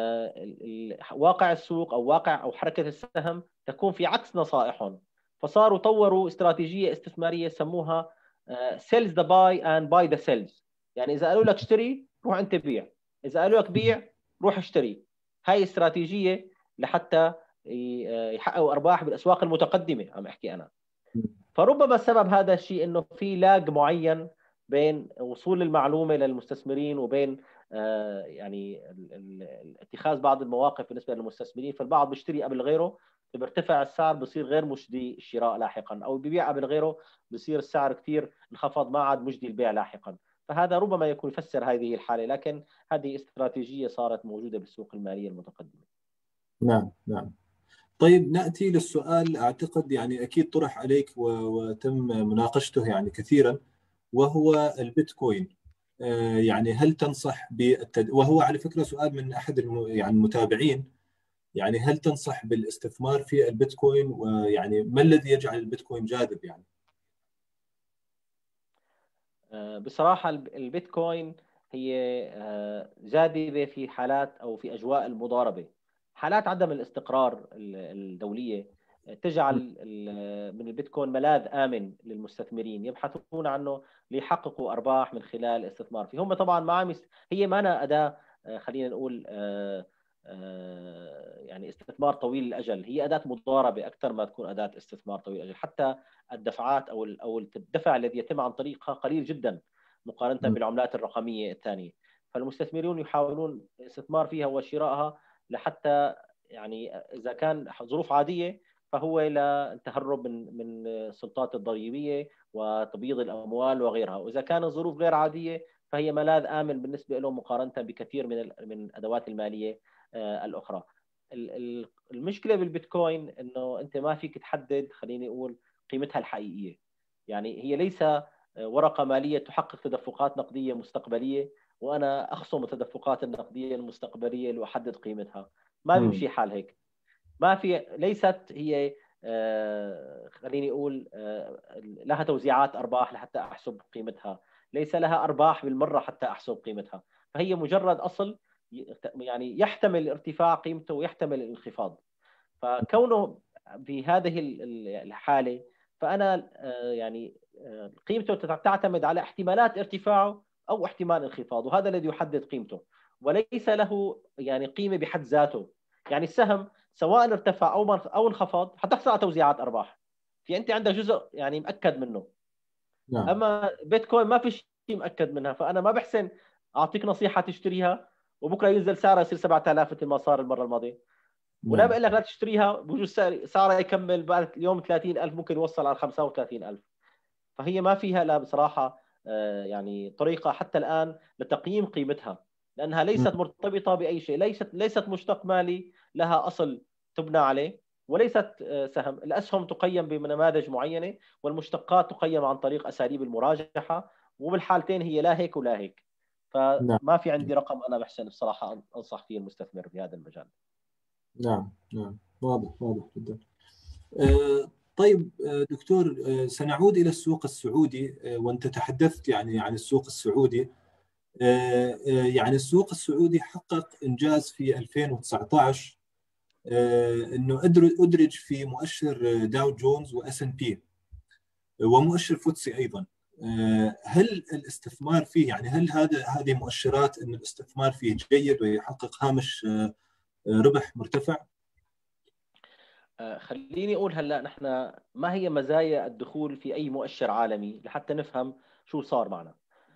واقع السوق او واقع او حركه السهم تكون في عكس نصائحهم، فصاروا طوروا استراتيجيه استثماريه سموها sell the buy and buy the sells. يعني اذا قالوا لك اشتري روح انت بيع، اذا قالوا لك بيع روح اشتري. هاي استراتيجيه لحتى يحققوا ارباح بالاسواق المتقدمه عم احكي انا. فربما سبب هذا الشيء انه في لاج معين بين وصول المعلومه للمستثمرين وبين آه يعني اتخاذ بعض المواقف بالنسبه للمستثمرين، فالبعض بيشتري قبل غيره بيرتفع السعر بصير غير مجدي الشراء لاحقا، او بيبيع قبل غيره بصير السعر كثير انخفض ما عاد مجدي البيع لاحقا. فهذا ربما يكون يفسر هذه الحاله، لكن هذه استراتيجيه صارت موجوده بالسوق الماليه المتقدمه. نعم نعم. طيب نأتي للسؤال أعتقد يعني أكيد طرح عليك وتم مناقشته يعني كثيرا، وهو البيتكوين. يعني هل تنصح بالتد... وهو على فكرة سؤال من أحد الم... يعني المتابعين، يعني هل تنصح بالاستثمار في البيتكوين، ويعني ما الذي يجعل البيتكوين جاذب يعني؟ بصراحة البيتكوين هي جاذبة في حالات أو في أجواء المضاربة، حالات عدم الاستقرار الدولية تجعل من البيتكوين ملاذ آمن للمستثمرين يبحثون عنه ليحققوا أرباح من خلال الاستثمار فيه. هم طبعا ما عم يست... هي ما أنا أداة خلينا نقول يعني استثمار طويل الأجل، هي أداة مضاربة أكثر ما تكون أداة استثمار طويل الأجل. حتى الدفعات أو أو الدفع الذي يتم عن طريقها قليل جدا مقارنة بالعملات الرقمية الثانية، فالمستثمرون يحاولون الاستثمار فيها وشرائها لحتى يعني إذا كان ظروف عادية فهو للتهرب من من السلطات الضريبية وتبييض الأموال وغيرها، وإذا كانت ظروف غير عادية فهي ملاذ آمن بالنسبة له مقارنة بكثير من من الأدوات المالية الأخرى. المشكلة بالبيتكوين إنه أنت ما فيك تحدد، خليني أقول، قيمتها الحقيقية. يعني هي ليس ورقة مالية تحقق تدفقات نقدية مستقبلية وأنا أخصم التدفقات النقدية المستقبلية لأحدد قيمتها. ما بيمشي حال هيك. ما في، ليست هي آه خليني أقول آه لها توزيعات أرباح لحتى أحسب قيمتها، ليس لها أرباح بالمرة حتى أحسب قيمتها. فهي مجرد أصل يعني يحتمل ارتفاع قيمته ويحتمل الانخفاض. فكونه في هذه الحالة فأنا آه يعني آه قيمته تعتمد على احتمالات ارتفاعه أو احتمال انخفاضه، وهذا الذي يحدد قيمته، وليس له يعني قيمة بحد ذاته. يعني السهم سواء ارتفع او او انخفض حتحصل على توزيعات ارباح، في انت عندك جزء يعني مأكد منه. نعم. اما بيتكوين ما في شيء مأكد منها، فانا ما بحسن اعطيك نصيحه تشتريها وبكره ينزل سعرها يصير سبعة آلاف مثل ما صار المره الماضيه، ولا نعم. بقول لك لا تشتريها بجوز سعرها يكمل بعد اليوم ثلاثين ألف، ممكن يوصل على خمسة وثلاثين ألف. فهي ما فيها لا بصراحه يعني طريقه حتى الان لتقييم قيمتها، لانها ليست مرتبطه باي شيء، ليست ليست مشتق مالي لها اصل تبنى عليه، وليست سهم. الاسهم تقيم بنماذج معينه والمشتقات تقيم عن طريق اساليب المراجحه، وبالحالتين هي لا هيك ولا هيك. نعم. فما في عندي رقم انا بحسن بصراحه انصح فيه المستثمر في هذا المجال. نعم. نعم. واضح واضح جدا. آه طيب دكتور، آه سنعود إلى السوق السعودي، آه وأنت تحدثت يعني عن السوق السعودي. آه آه يعني السوق السعودي حقق إنجاز في ألفين وتسعة عشر، آه أنه أدرج في مؤشر داو جونز وإس إن بي ومؤشر فوتسي أيضا. آه هل الاستثمار فيه، يعني هل هذا هذه مؤشرات أن الاستثمار فيه جيد ويحقق هامش آه ربح مرتفع؟ خليني أقول هلأ نحن ما هي مزايا الدخول في أي مؤشر عالمي لحتى نفهم شو صار معنا.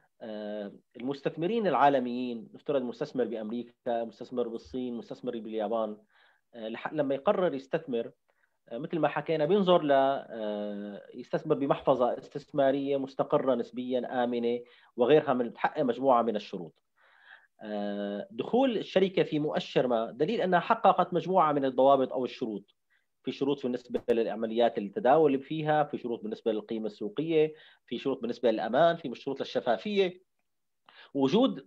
المستثمرين العالميين، نفترض مستثمر بأمريكا، مستثمر بالصين، مستثمر باليابان، لما يقرر يستثمر مثل ما حكينا بينظر ل يستثمر بمحفظة استثمارية مستقرة نسبيا آمنة وغيرها من تحقق مجموعة من الشروط. دخول الشركة في مؤشر ما دليل أنها حققت مجموعة من الضوابط أو الشروط. في شروط بالنسبة للعمليات التداول اللي فيها، في شروط بالنسبة للقيمة السوقية، في شروط بالنسبة للأمان، في شروط للشفافية. وجود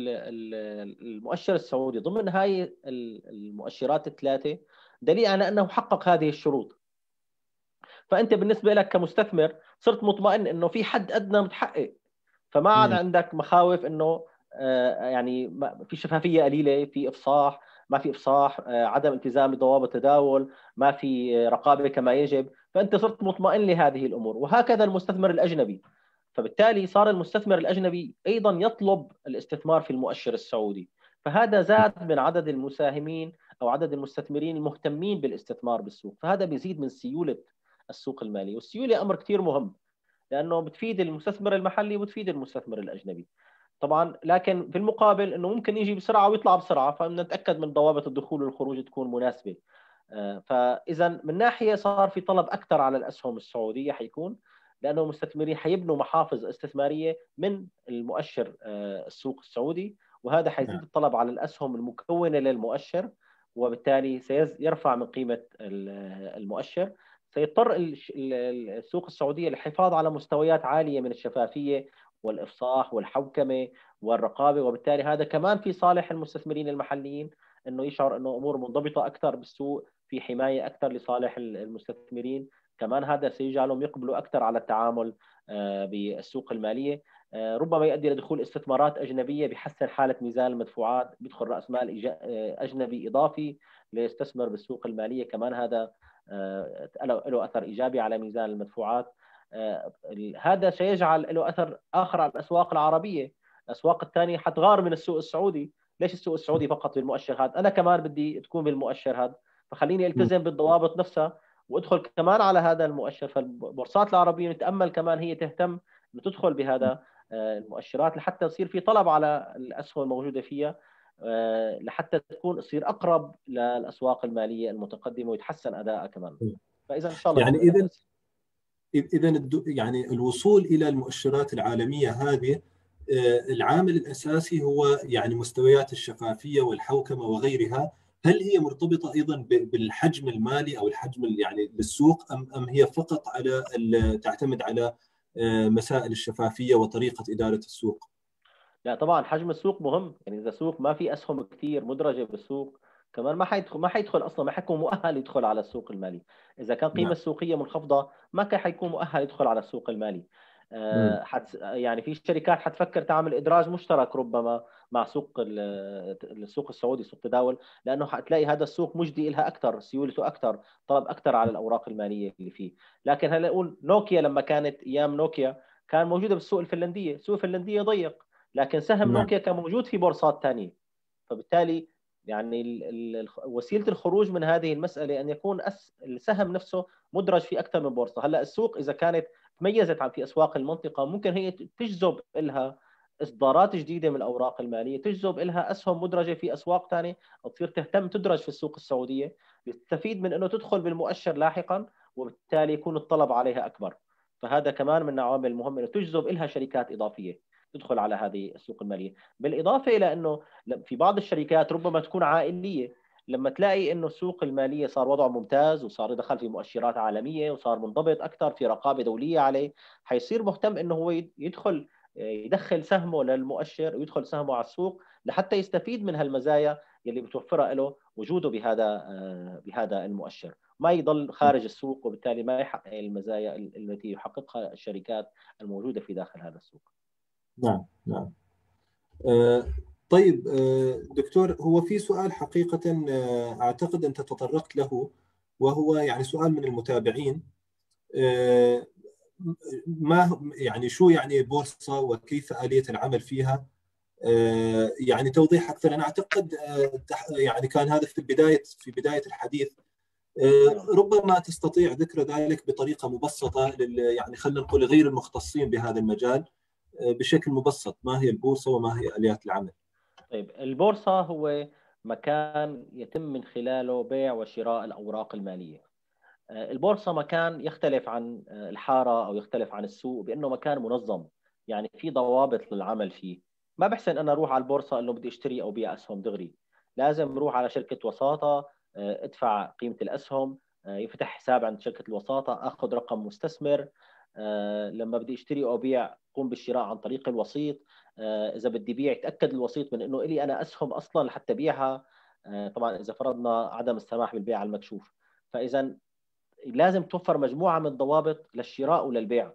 المؤشر السعودي ضمن هاي المؤشرات الثلاثة دليل على أنه حقق هذه الشروط. فأنت بالنسبة لك كمستثمر صرت مطمئن أنه في حد أدنى متحقق، فما عاد عندك مخاوف أنه يعني في شفافية قليلة، في إفصاح ما في إفصاح، عدم التزام بضوابط التداول، ما في رقابة كما يجب. فأنت صرت مطمئن لهذه الأمور. وهكذا المستثمر الأجنبي، فبالتالي صار المستثمر الأجنبي أيضا يطلب الاستثمار في المؤشر السعودي، فهذا زاد من عدد المساهمين أو عدد المستثمرين المهتمين بالاستثمار بالسوق. فهذا بيزيد من سيولة السوق المالي، والسيولة أمر كثير مهم لأنه بتفيد المستثمر المحلي وبتفيد المستثمر الأجنبي طبعا. لكن في المقابل انه ممكن يجي بسرعه ويطلع بسرعه، فبدنا نتاكد من ضوابط الدخول والخروج تكون مناسبه. فاذا من ناحيه صار في طلب اكثر على الاسهم السعوديه حيكون لانه المستثمرين حيبنوا محافظ استثماريه من المؤشر السوق السعودي، وهذا حيزيد الطلب على الاسهم المكونه للمؤشر، وبالتالي سيرفع من قيمه المؤشر. سيضطر السوق السعوديه للحفاظ على مستويات عاليه من الشفافيه والإفصاح والحوكمة والرقابة، وبالتالي هذا كمان في صالح المستثمرين المحليين أنه يشعر أنه أمور منضبطة أكثر بالسوق، في حماية أكثر لصالح المستثمرين. كمان هذا سيجعلهم يقبلوا أكثر على التعامل بالسوق المالية. ربما يؤدي لدخول استثمارات أجنبية بحسن حالة ميزان المدفوعات، بيدخل رأس مال أجنبي إضافي ليستثمر بالسوق المالية، كمان هذا له أثر إيجابي على ميزان المدفوعات. آه هذا سيجعل له أثر آخر على الأسواق العربية. الأسواق الثانية حتغار من السوق السعودي. ليش السوق السعودي فقط بالمؤشر هذا؟ أنا كمان بدي تكون بالمؤشر هذا، فخليني التزم بالضوابط نفسها وادخل كمان على هذا المؤشر. فالبورصات العربية نتأمل كمان هي تهتم أن تدخل بهذا آه المؤشرات لحتى يصير في طلب على الأسهم الموجودة فيها، آه لحتى تكون تصير أقرب للأسواق المالية المتقدمة ويتحسن أدائها كمان. فإذا إن شاء الله يعني إذا إذا يعني الوصول إلى المؤشرات العالمية هذه العامل الأساسي هو يعني مستويات الشفافية والحوكمة وغيرها. هل هي مرتبطة أيضا بالحجم المالي أو الحجم يعني للسوق، أم أم هي فقط على تعتمد على مسائل الشفافية وطريقة إدارة السوق؟ لا طبعا حجم السوق مهم، يعني اذا سوق ما في اسهم كثير مدرجه بالسوق كمان ما حيدخل ما حيدخل اصلا، ما حيكون مؤهل يدخل على السوق المالي. اذا كان القيمه نعم. السوقيه منخفضه ما كان حيكون مؤهل يدخل على السوق المالي. مم. آه، حت يعني في شركات حتفكر تعمل ادراج مشترك ربما مع سوق ال- السوق السعودي، سوق تداول، لانه حتلاقي هذا السوق مجدي لها اكثر، سيولته اكثر، طلب اكثر على الاوراق الماليه اللي فيه. لكن هلا نقول نوكيا لما كانت ايام نوكيا كان موجوده بالسوق الفنلنديه، السوق الفنلنديه ضيق، لكن سهم نعم. نوكيا كان موجود في بورصات ثانيه. فبالتالي يعني ال- ال- وسيله الخروج من هذه المساله ان يكون أس السهم نفسه مدرج في اكثر من بورصه. هلا السوق اذا كانت تميزت عن في اسواق المنطقه ممكن هي تجذب لها اصدارات جديده من الاوراق الماليه، تجذب لها اسهم مدرجه في اسواق ثانيه، او تصير تهتم تدرج في السوق السعوديه، تستفيد من انه تدخل بالمؤشر لاحقا، وبالتالي يكون الطلب عليها اكبر. فهذا كمان من العوامل المهمه، انه تجذب لها شركات اضافيه تدخل على هذه السوق الماليه. بالاضافه الى انه في بعض الشركات ربما تكون عائليه، لما تلاقي انه السوق الماليه صار وضعه ممتاز وصار يدخل في مؤشرات عالميه وصار منضبط اكثر، في رقابه دوليه عليه، حيصير مهتم انه هو يدخل يدخل سهمه للمؤشر ويدخل سهمه على السوق لحتى يستفيد من هالمزايا اللي بتوفرها له وجوده بهذا بهذا المؤشر، ما يضل خارج السوق، وبالتالي ما يحقق المزايا التي يحققها الشركات الموجوده في داخل هذا السوق. نعم. نعم. آه، طيب، آه، دكتور، هو في سؤال حقيقة آه، أعتقد أنت تطرقت له، وهو يعني سؤال من المتابعين. آه، ما يعني شو يعني بورصة وكيف آلية العمل فيها؟ آه، يعني توضيح أكثر. أنا أعتقد آه، تح- يعني كان هذا في بداية في بداية الحديث. نعم. آه، ربما تستطيع ذكر ذلك بطريقة مبسطة لل يعني خلينا نقول غير المختصين بهذا المجال، آه، بشكل مبسط. ما هي البورصة وما هي آليات العمل؟ طيب البورصة هو مكان يتم من خلاله بيع وشراء الأوراق المالية. البورصة مكان يختلف عن الحارة أو يختلف عن السوق بأنه مكان منظم، يعني في ضوابط للعمل فيه. ما بحسن أنا أروح على البورصة أنه بدي أشتري أو بيع أسهم دغري، لازم أروح على شركة وساطة، أدفع قيمة الأسهم، يفتح حساب عند شركة الوساطة، أخذ رقم مستثمر، لما بدي أشتري أو بيع قوم بالشراء عن طريق الوسيط، إذا بدي بيع يتأكد الوسيط من أنه إلي أنا أسهم أصلا لحتى بيعها، طبعا إذا فرضنا عدم السماح بالبيع على المكشوف. فإذا لازم توفر مجموعه من الضوابط للشراء وللبيع.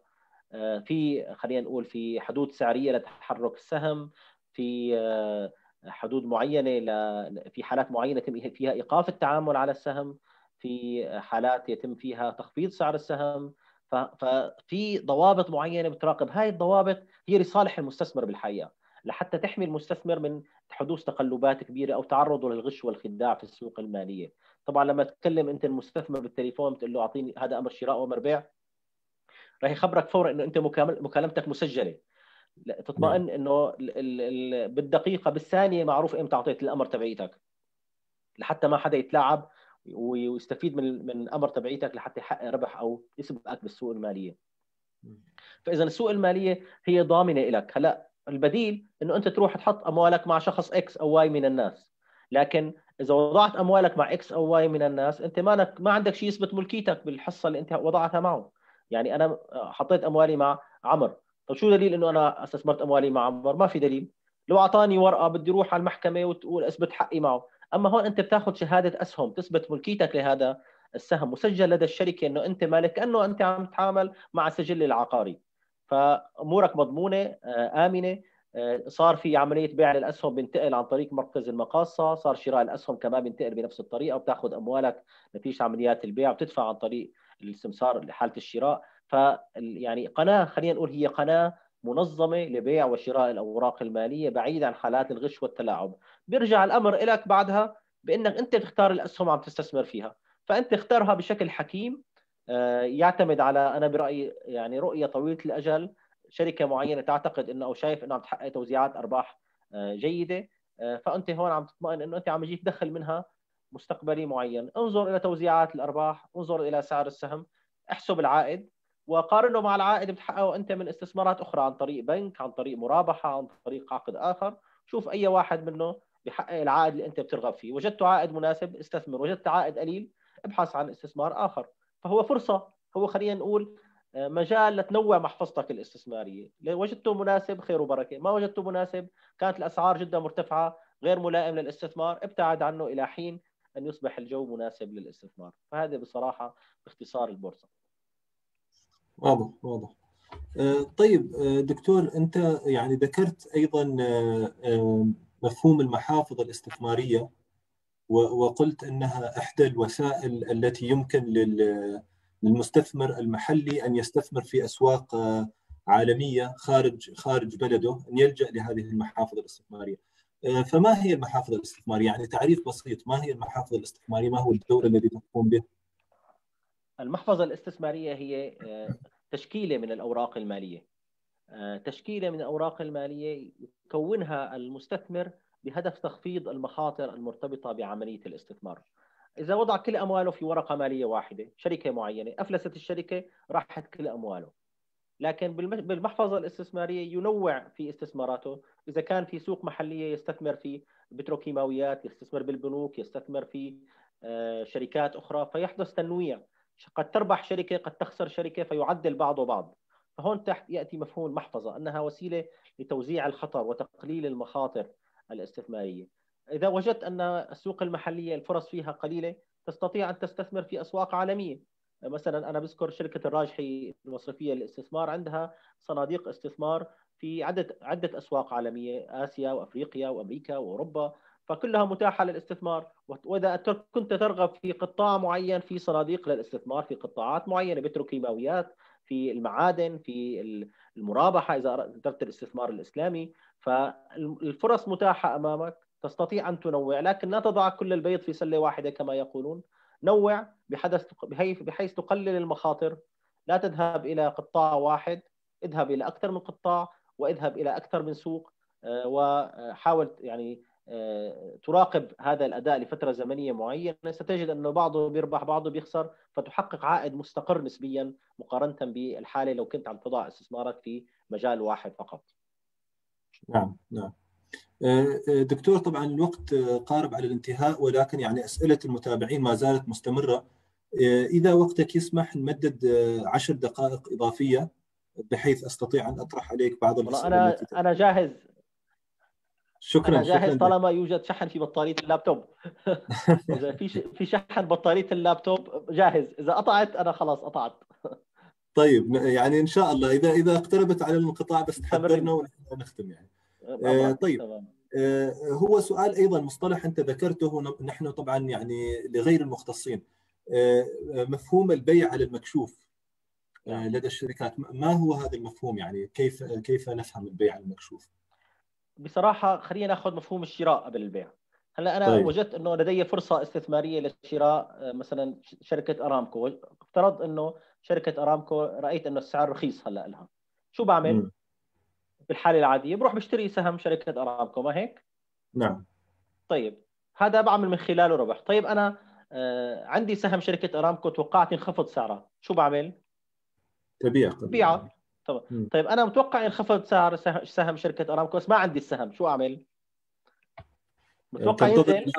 في خلينا نقول في حدود سعريه لتحرك السهم، في حدود معينه ل... في حالات معينه يتم فيها ايقاف التعامل على السهم، في حالات يتم فيها تخفيض سعر السهم. ف... ففي ضوابط معينه بتراقب، هاي الضوابط هي لصالح المستثمر بالحقيقه، لحتى تحمي المستثمر من حدوث تقلبات كبيره او تعرضه للغش والخداع في السوق الماليه. طبعا لما تكلم انت المستثمر بالتليفون بتقول له اعطيني هذا امر شراء وامر بيع، راح يخبرك فورا انه انت مكالمتك مسجله، نعم. تطمئن انه ال ال بالدقيقه بالثانيه معروف امتى اعطيت الامر تبعيتك، لحتى ما حدا يتلاعب ويستفيد من من الامر تبعيتك لحتى يحقق ربح او يسبقك بالسوق الماليه. فاذا السوق الماليه هي ضامنه لك. هلا البديل انه انت تروح تحط اموالك مع شخص اكس او واي من الناس، لكن اذا وضعت اموالك مع اكس او واي من الناس انت ما ما عندك شيء يثبت ملكيتك بالحصه اللي انت وضعتها معه. يعني انا حطيت اموالي مع عمر، طيب شو دليل انه انا استثمرت اموالي مع عمر؟ ما في دليل. لو اعطاني ورقه بدي اروح على المحكمه وتقول اثبت حقي معه. اما هون انت بتاخذ شهاده اسهم تثبت ملكيتك لهذا السهم، مسجل لدى الشركه انه انت مالك، كانه انت عم تتعامل مع السجل العقاري. فامورك مضمونه امنه. صار في عمليه بيع للاسهم بينتقل عن طريق مركز المقاصه، صار شراء الاسهم كمان بينتقل بنفس الطريقه، وبتاخذ اموالك نتيجه عمليات البيع وتدفع عن طريق السمسار لحاله الشراء. ف يعني قناه خلينا نقول هي قناه منظمه لبيع وشراء الاوراق الماليه بعيد عن حالات الغش والتلاعب. بيرجع الامر لك بعدها بانك انت تختار الاسهم عم تستثمر فيها، فانت اختارها بشكل حكيم، يعتمد على انا برايي يعني رؤيه طويله الاجل. شركه معينه تعتقد انه او شايف انه عم تحقق توزيعات ارباح جيده، فانت هون عم تطمئن انه انت عم يجيك دخل منها مستقبلي معين. انظر الى توزيعات الارباح، انظر الى سعر السهم، احسب العائد، وقارنه مع العائد اللي بتحققه انت من استثمارات اخرى عن طريق بنك، عن طريق مرابحه، عن طريق عقد اخر. شوف اي واحد منه بيحقق العائد اللي انت بترغب فيه. وجدت عائد مناسب استثمر، وجدت عائد قليل ابحث عن استثمار اخر. فهو فرصه، هو خلينا نقول مجال لتنوع محفظتك الاستثماريه. وجدته مناسب خير وبركه، ما وجدته مناسب، كانت الاسعار جدا مرتفعه غير ملائم للاستثمار، ابتعد عنه الى حين ان يصبح الجو مناسب للاستثمار. فهذا بصراحه باختصار البورصه. واضح واضح. طيب دكتور، أنت يعني ذكرت أيضا مفهوم المحافظ الاستثمارية، وقلت أنها إحدى الوسائل التي يمكن للمستثمر المحلي أن يستثمر في أسواق عالمية خارج خارج بلده، أن يلجأ لهذه المحافظ الاستثمارية. فما هي المحافظ الاستثمارية؟ يعني تعريف بسيط، ما هي المحافظ الاستثمارية؟ ما هو الدور الذي تقوم به؟ المحفظة الاستثمارية هي تشكيلة من الأوراق المالية، تشكيلة من الأوراق المالية يكونها المستثمر بهدف تخفيض المخاطر المرتبطة بعملية الاستثمار. إذا وضع كل أمواله في ورقة مالية واحدة، شركة معينة أفلست الشركة، راحت كل أمواله. لكن بالمحفظة الاستثمارية ينوع في استثماراته. إذا كان في سوق محلية يستثمر في بتروكيماويات، يستثمر بالبنوك، يستثمر في شركات أخرى، فيحدث تنويع. قد تربح شركة، قد تخسر شركة، فيعدل بعضه بعض. فهون تحت يأتي مفهوم المحفظة، أنها وسيلة لتوزيع الخطر وتقليل المخاطر الاستثمارية. إذا وجدت أن السوق المحلية الفرص فيها قليلة، تستطيع أن تستثمر في أسواق عالمية. مثلا أنا بذكر شركة الراجحي المصرفية للاستثمار، عندها صناديق استثمار في عدة عدة أسواق عالمية، آسيا وأفريقيا وأمريكا وأوروبا، فكلها متاحة للاستثمار. وإذا كنت ترغب في قطاع معين، في صناديق للاستثمار في قطاعات معينة، بتروكيماويات، في المعادن، في المرابحة، إذا أردت الاستثمار الإسلامي، فالفرص متاحة أمامك، تستطيع أن تنوع، لكن لا تضع كل البيض في سلة واحدة كما يقولون. نوع بحدث بحيث تقلل المخاطر. لا تذهب إلى قطاع واحد، اذهب إلى أكثر من قطاع، واذهب إلى أكثر من سوق، وحاول يعني تراقب هذا الأداء لفترة زمنية معينة. ستجد أنه بعضه بيربح بعضه بيخسر، فتحقق عائد مستقر نسبيا مقارنة بالحالة لو كنت عم تضع استثمارك في مجال واحد فقط. نعم نعم. دكتور، طبعا الوقت قارب على الانتهاء، ولكن يعني أسئلة المتابعين ما زالت مستمرة. إذا وقتك يسمح نمدد عشر دقائق إضافية بحيث أستطيع أن أطرح عليك بعض الأسئلة أنا التي أنا جاهز. شكرا أنا جاهز شكرا طالما يوجد شحن في بطارية اللابتوب. إذا في في شحن بطارية اللابتوب جاهز، إذا قطعت أنا خلاص قطعت. طيب يعني إن شاء الله إذا إذا اقتربت على الانقطاع بس تحذرنا ونختم يعني. آه طيب تمام. آه هو سؤال أيضا، مصطلح أنت ذكرته نحن طبعا يعني لغير المختصين، آه مفهوم البيع على المكشوف آه لدى الشركات. ما هو هذا المفهوم؟ يعني كيف كيف نفهم البيع على المكشوف؟ بصراحة خلينا ناخذ مفهوم الشراء قبل البيع. هلا أنا طيب. وجدت أنه لدي فرصة استثمارية لشراء مثلا شركة أرامكو. افترض أنه شركة أرامكو رأيت أنه السعر رخيص هلا لها. شو بعمل؟ م. بالحالة العادية بروح بشتري سهم شركة أرامكو، ما هيك؟ نعم. طيب هذا بعمل من خلاله ربح. طيب أنا آه عندي سهم شركة أرامكو، توقعت انخفض سعرها، شو بعمل؟ تبيع. بيعها. طيب. طيب أنا متوقع انخفض سعر سهم شركة أرامكو بس ما عندي السهم، شو أعمل؟ متوقع ينزل.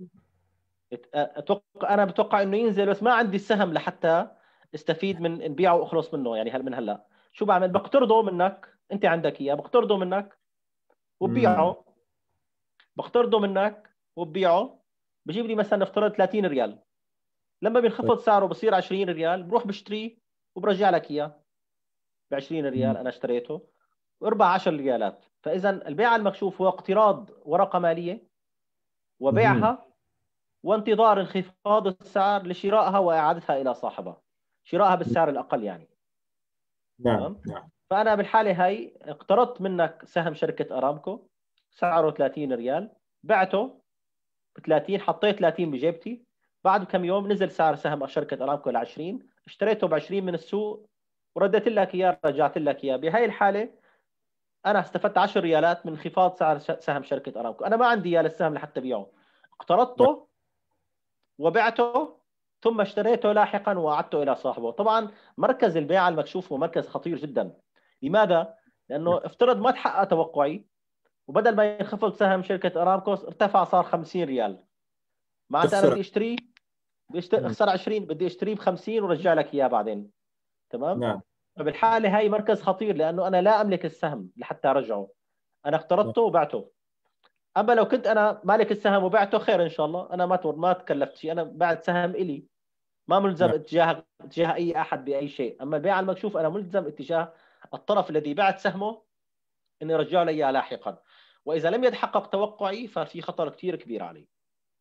اتوقع انا بتوقع انه ينزل بس ما عندي السهم لحتى استفيد من نبيعه واخلص منه يعني هل من هلا. شو بعمل؟ بقترضه منك، انت عندك اياه، بقترضه منك وببيعه. بقترضه منك وببيعه، بجيب لي مثلا نفترض ثلاثين ريال. لما بينخفض سعره بصير عشرين ريال، بروح بشتريه وبرجع لك اياه ب عشرين ريال انا اشتريته، واربع عشر ريالات. فاذا البيع المكشوف هو اقتراض ورقه ماليه وبيعها وانتظار انخفاض السعر لشرائها واعادتها الى صاحبها، شرائها بالسعر الاقل يعني. نعم نعم. فانا بالحاله هاي اقترضت منك سهم شركه ارامكو سعره ثلاثين ريال، بعته ب ثلاثين، حطيت ثلاثين بجيبتي. بعد كم يوم نزل سعر سهم شركه ارامكو ل عشرين، اشتريته ب عشرين من السوق ورديت لك اياه، رجعت لك اياه. بهاي الحاله انا استفدت عشر ريالات من انخفاض سعر سهم شركه ارامكو. انا ما عندي اياه للسهم لحتى بيعه، اقترضته وبعته ثم اشتريته لاحقا وأعدته إلى صاحبه. طبعا مركز البيع المكشوف هو مركز خطير جدا. لماذا؟ لأنه افترض ما تحقق توقعي، وبدل ما ينخفض سهم شركة أرامكو ارتفع صار خمسين ريال، معناتها أنا تخسر. بدي أشتريه، بدي أخسر عشرين، بدي أشتريه ب خمسين ورجع لك إياه بعدين. تمام؟ نعم. فبالحالة هاي مركز خطير، لأنه أنا لا أملك السهم لحتى أرجعه، أنا نعم. اقترضته وبعته. أما لو كنت أنا مالك السهم وبعته، خير إن شاء الله، أنا ما ما تكلفت شيء، أنا بعت سهم إلي، ما ملزم نعم. اتجاه اتجاه أي أحد بأي شيء. أما البيع المكشوف أنا ملزم اتجاه الطرف الذي بعت سهمه إنه يرجع لي إياه لاحقا، وإذا لم يتحقق توقعي ففي خطر كثير كبير علي.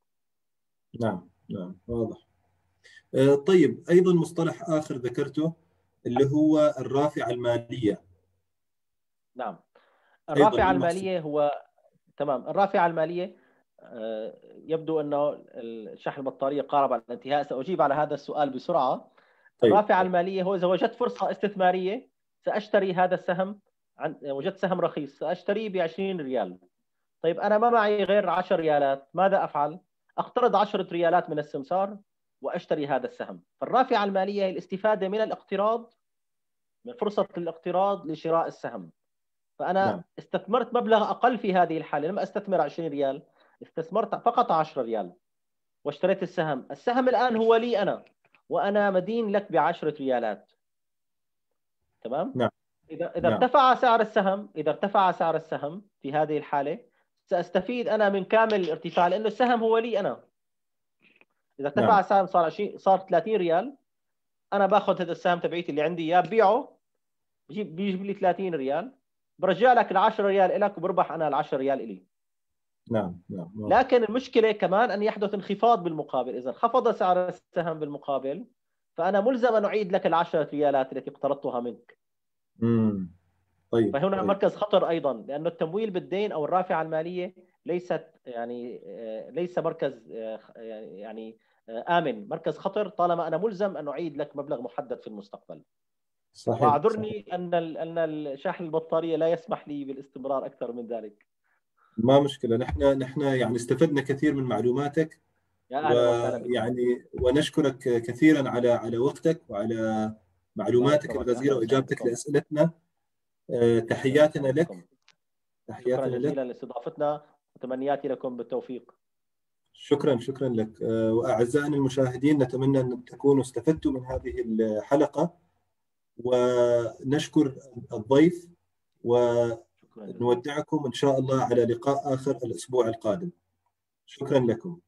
نعم. نعم، واضح. آه، طيب، أيضا مصطلح آخر ذكرته اللي هو الرافعة المالية. نعم. أيضا الرافعة من المحسوب. المالية هو تمام. الرافعة المالية آه، يبدو أنه شحن البطارية قارب على الانتهاء، سأجيب على هذا السؤال بسرعة. طيب. الرافعة المالية هو إذا وجدت فرصة استثمارية سأشتري هذا السهم، عن وجدت سهم رخيص سأشتريه ب عشرين ريال. طيب أنا ما معي غير عشر ريالات، ماذا أفعل؟ أقترض عشرة ريالات من السمسار وأشتري هذا السهم. فالرافعة المالية هي الاستفادة من الاقتراض، من فرصة الاقتراض لشراء السهم. فأنا نعم. استثمرت مبلغ أقل في هذه الحالة، لم أستثمر عشرين ريال، استثمرت فقط عشرة ريال واشتريت السهم. السهم الآن هو لي أنا، وأنا مدين لك بعشرة ريالات. تمام؟ نعم. إذا إذا نعم. ارتفع سعر السهم، إذا ارتفع سعر السهم في هذه الحالة سأستفيد أنا من كامل الارتفاع، لأنه السهم هو لي أنا. إذا ارتفع نعم. السهم صار عشرين، صار ثلاثين ريال، أنا باخذ هذا السهم تبعيتي اللي عندي إياه، ببيعه، بجيب بيجيب لي ثلاثين ريال، برجع لك ال عشرة ريال لك، وبربح أنا ال عشرة ريال إلي. نعم. نعم، واضح. لكن المشكلة كمان أن يحدث انخفاض بالمقابل. إذا انخفض سعر السهم بالمقابل فأنا ملزم أن أعيد لك العشرة ريالات التي اقترضتها منك. امم طيب. فهنا طيب. مركز خطر أيضا، لأن التمويل بالدين أو الرافعة المالية ليست يعني ليس مركز يعني آمن، مركز خطر طالما أنا ملزم أن أعيد لك مبلغ محدد في المستقبل. صحيح. صحيح. واعذرني أن أن شحن البطارية لا يسمح لي بالاستمرار أكثر من ذلك. ما مشكلة، نحن نحن يعني استفدنا كثير من معلوماتك، يا أهلا وسهلا بكم. ويعني ونشكرك كثيرا على على وقتك وعلى الله معلوماتك يكرمك، أهلا الغزيرة وسهلا وإجابتك بكم. لأسئلتنا. آه، أهلا تحياتنا وسهلا لك. بكم. شكرا تحياتنا لك. جزيلا لاستضافتنا، وتمنياتي لكم بالتوفيق. شكرا. شكرا لك. آه، وأعزائنا المشاهدين، نتمنى أن تكونوا استفدتوا من هذه الحلقة، ونشكر الضيف، شكرا جزيلا. ونودعكم إن شاء الله على لقاء آخر الأسبوع القادم. شكرا لكم.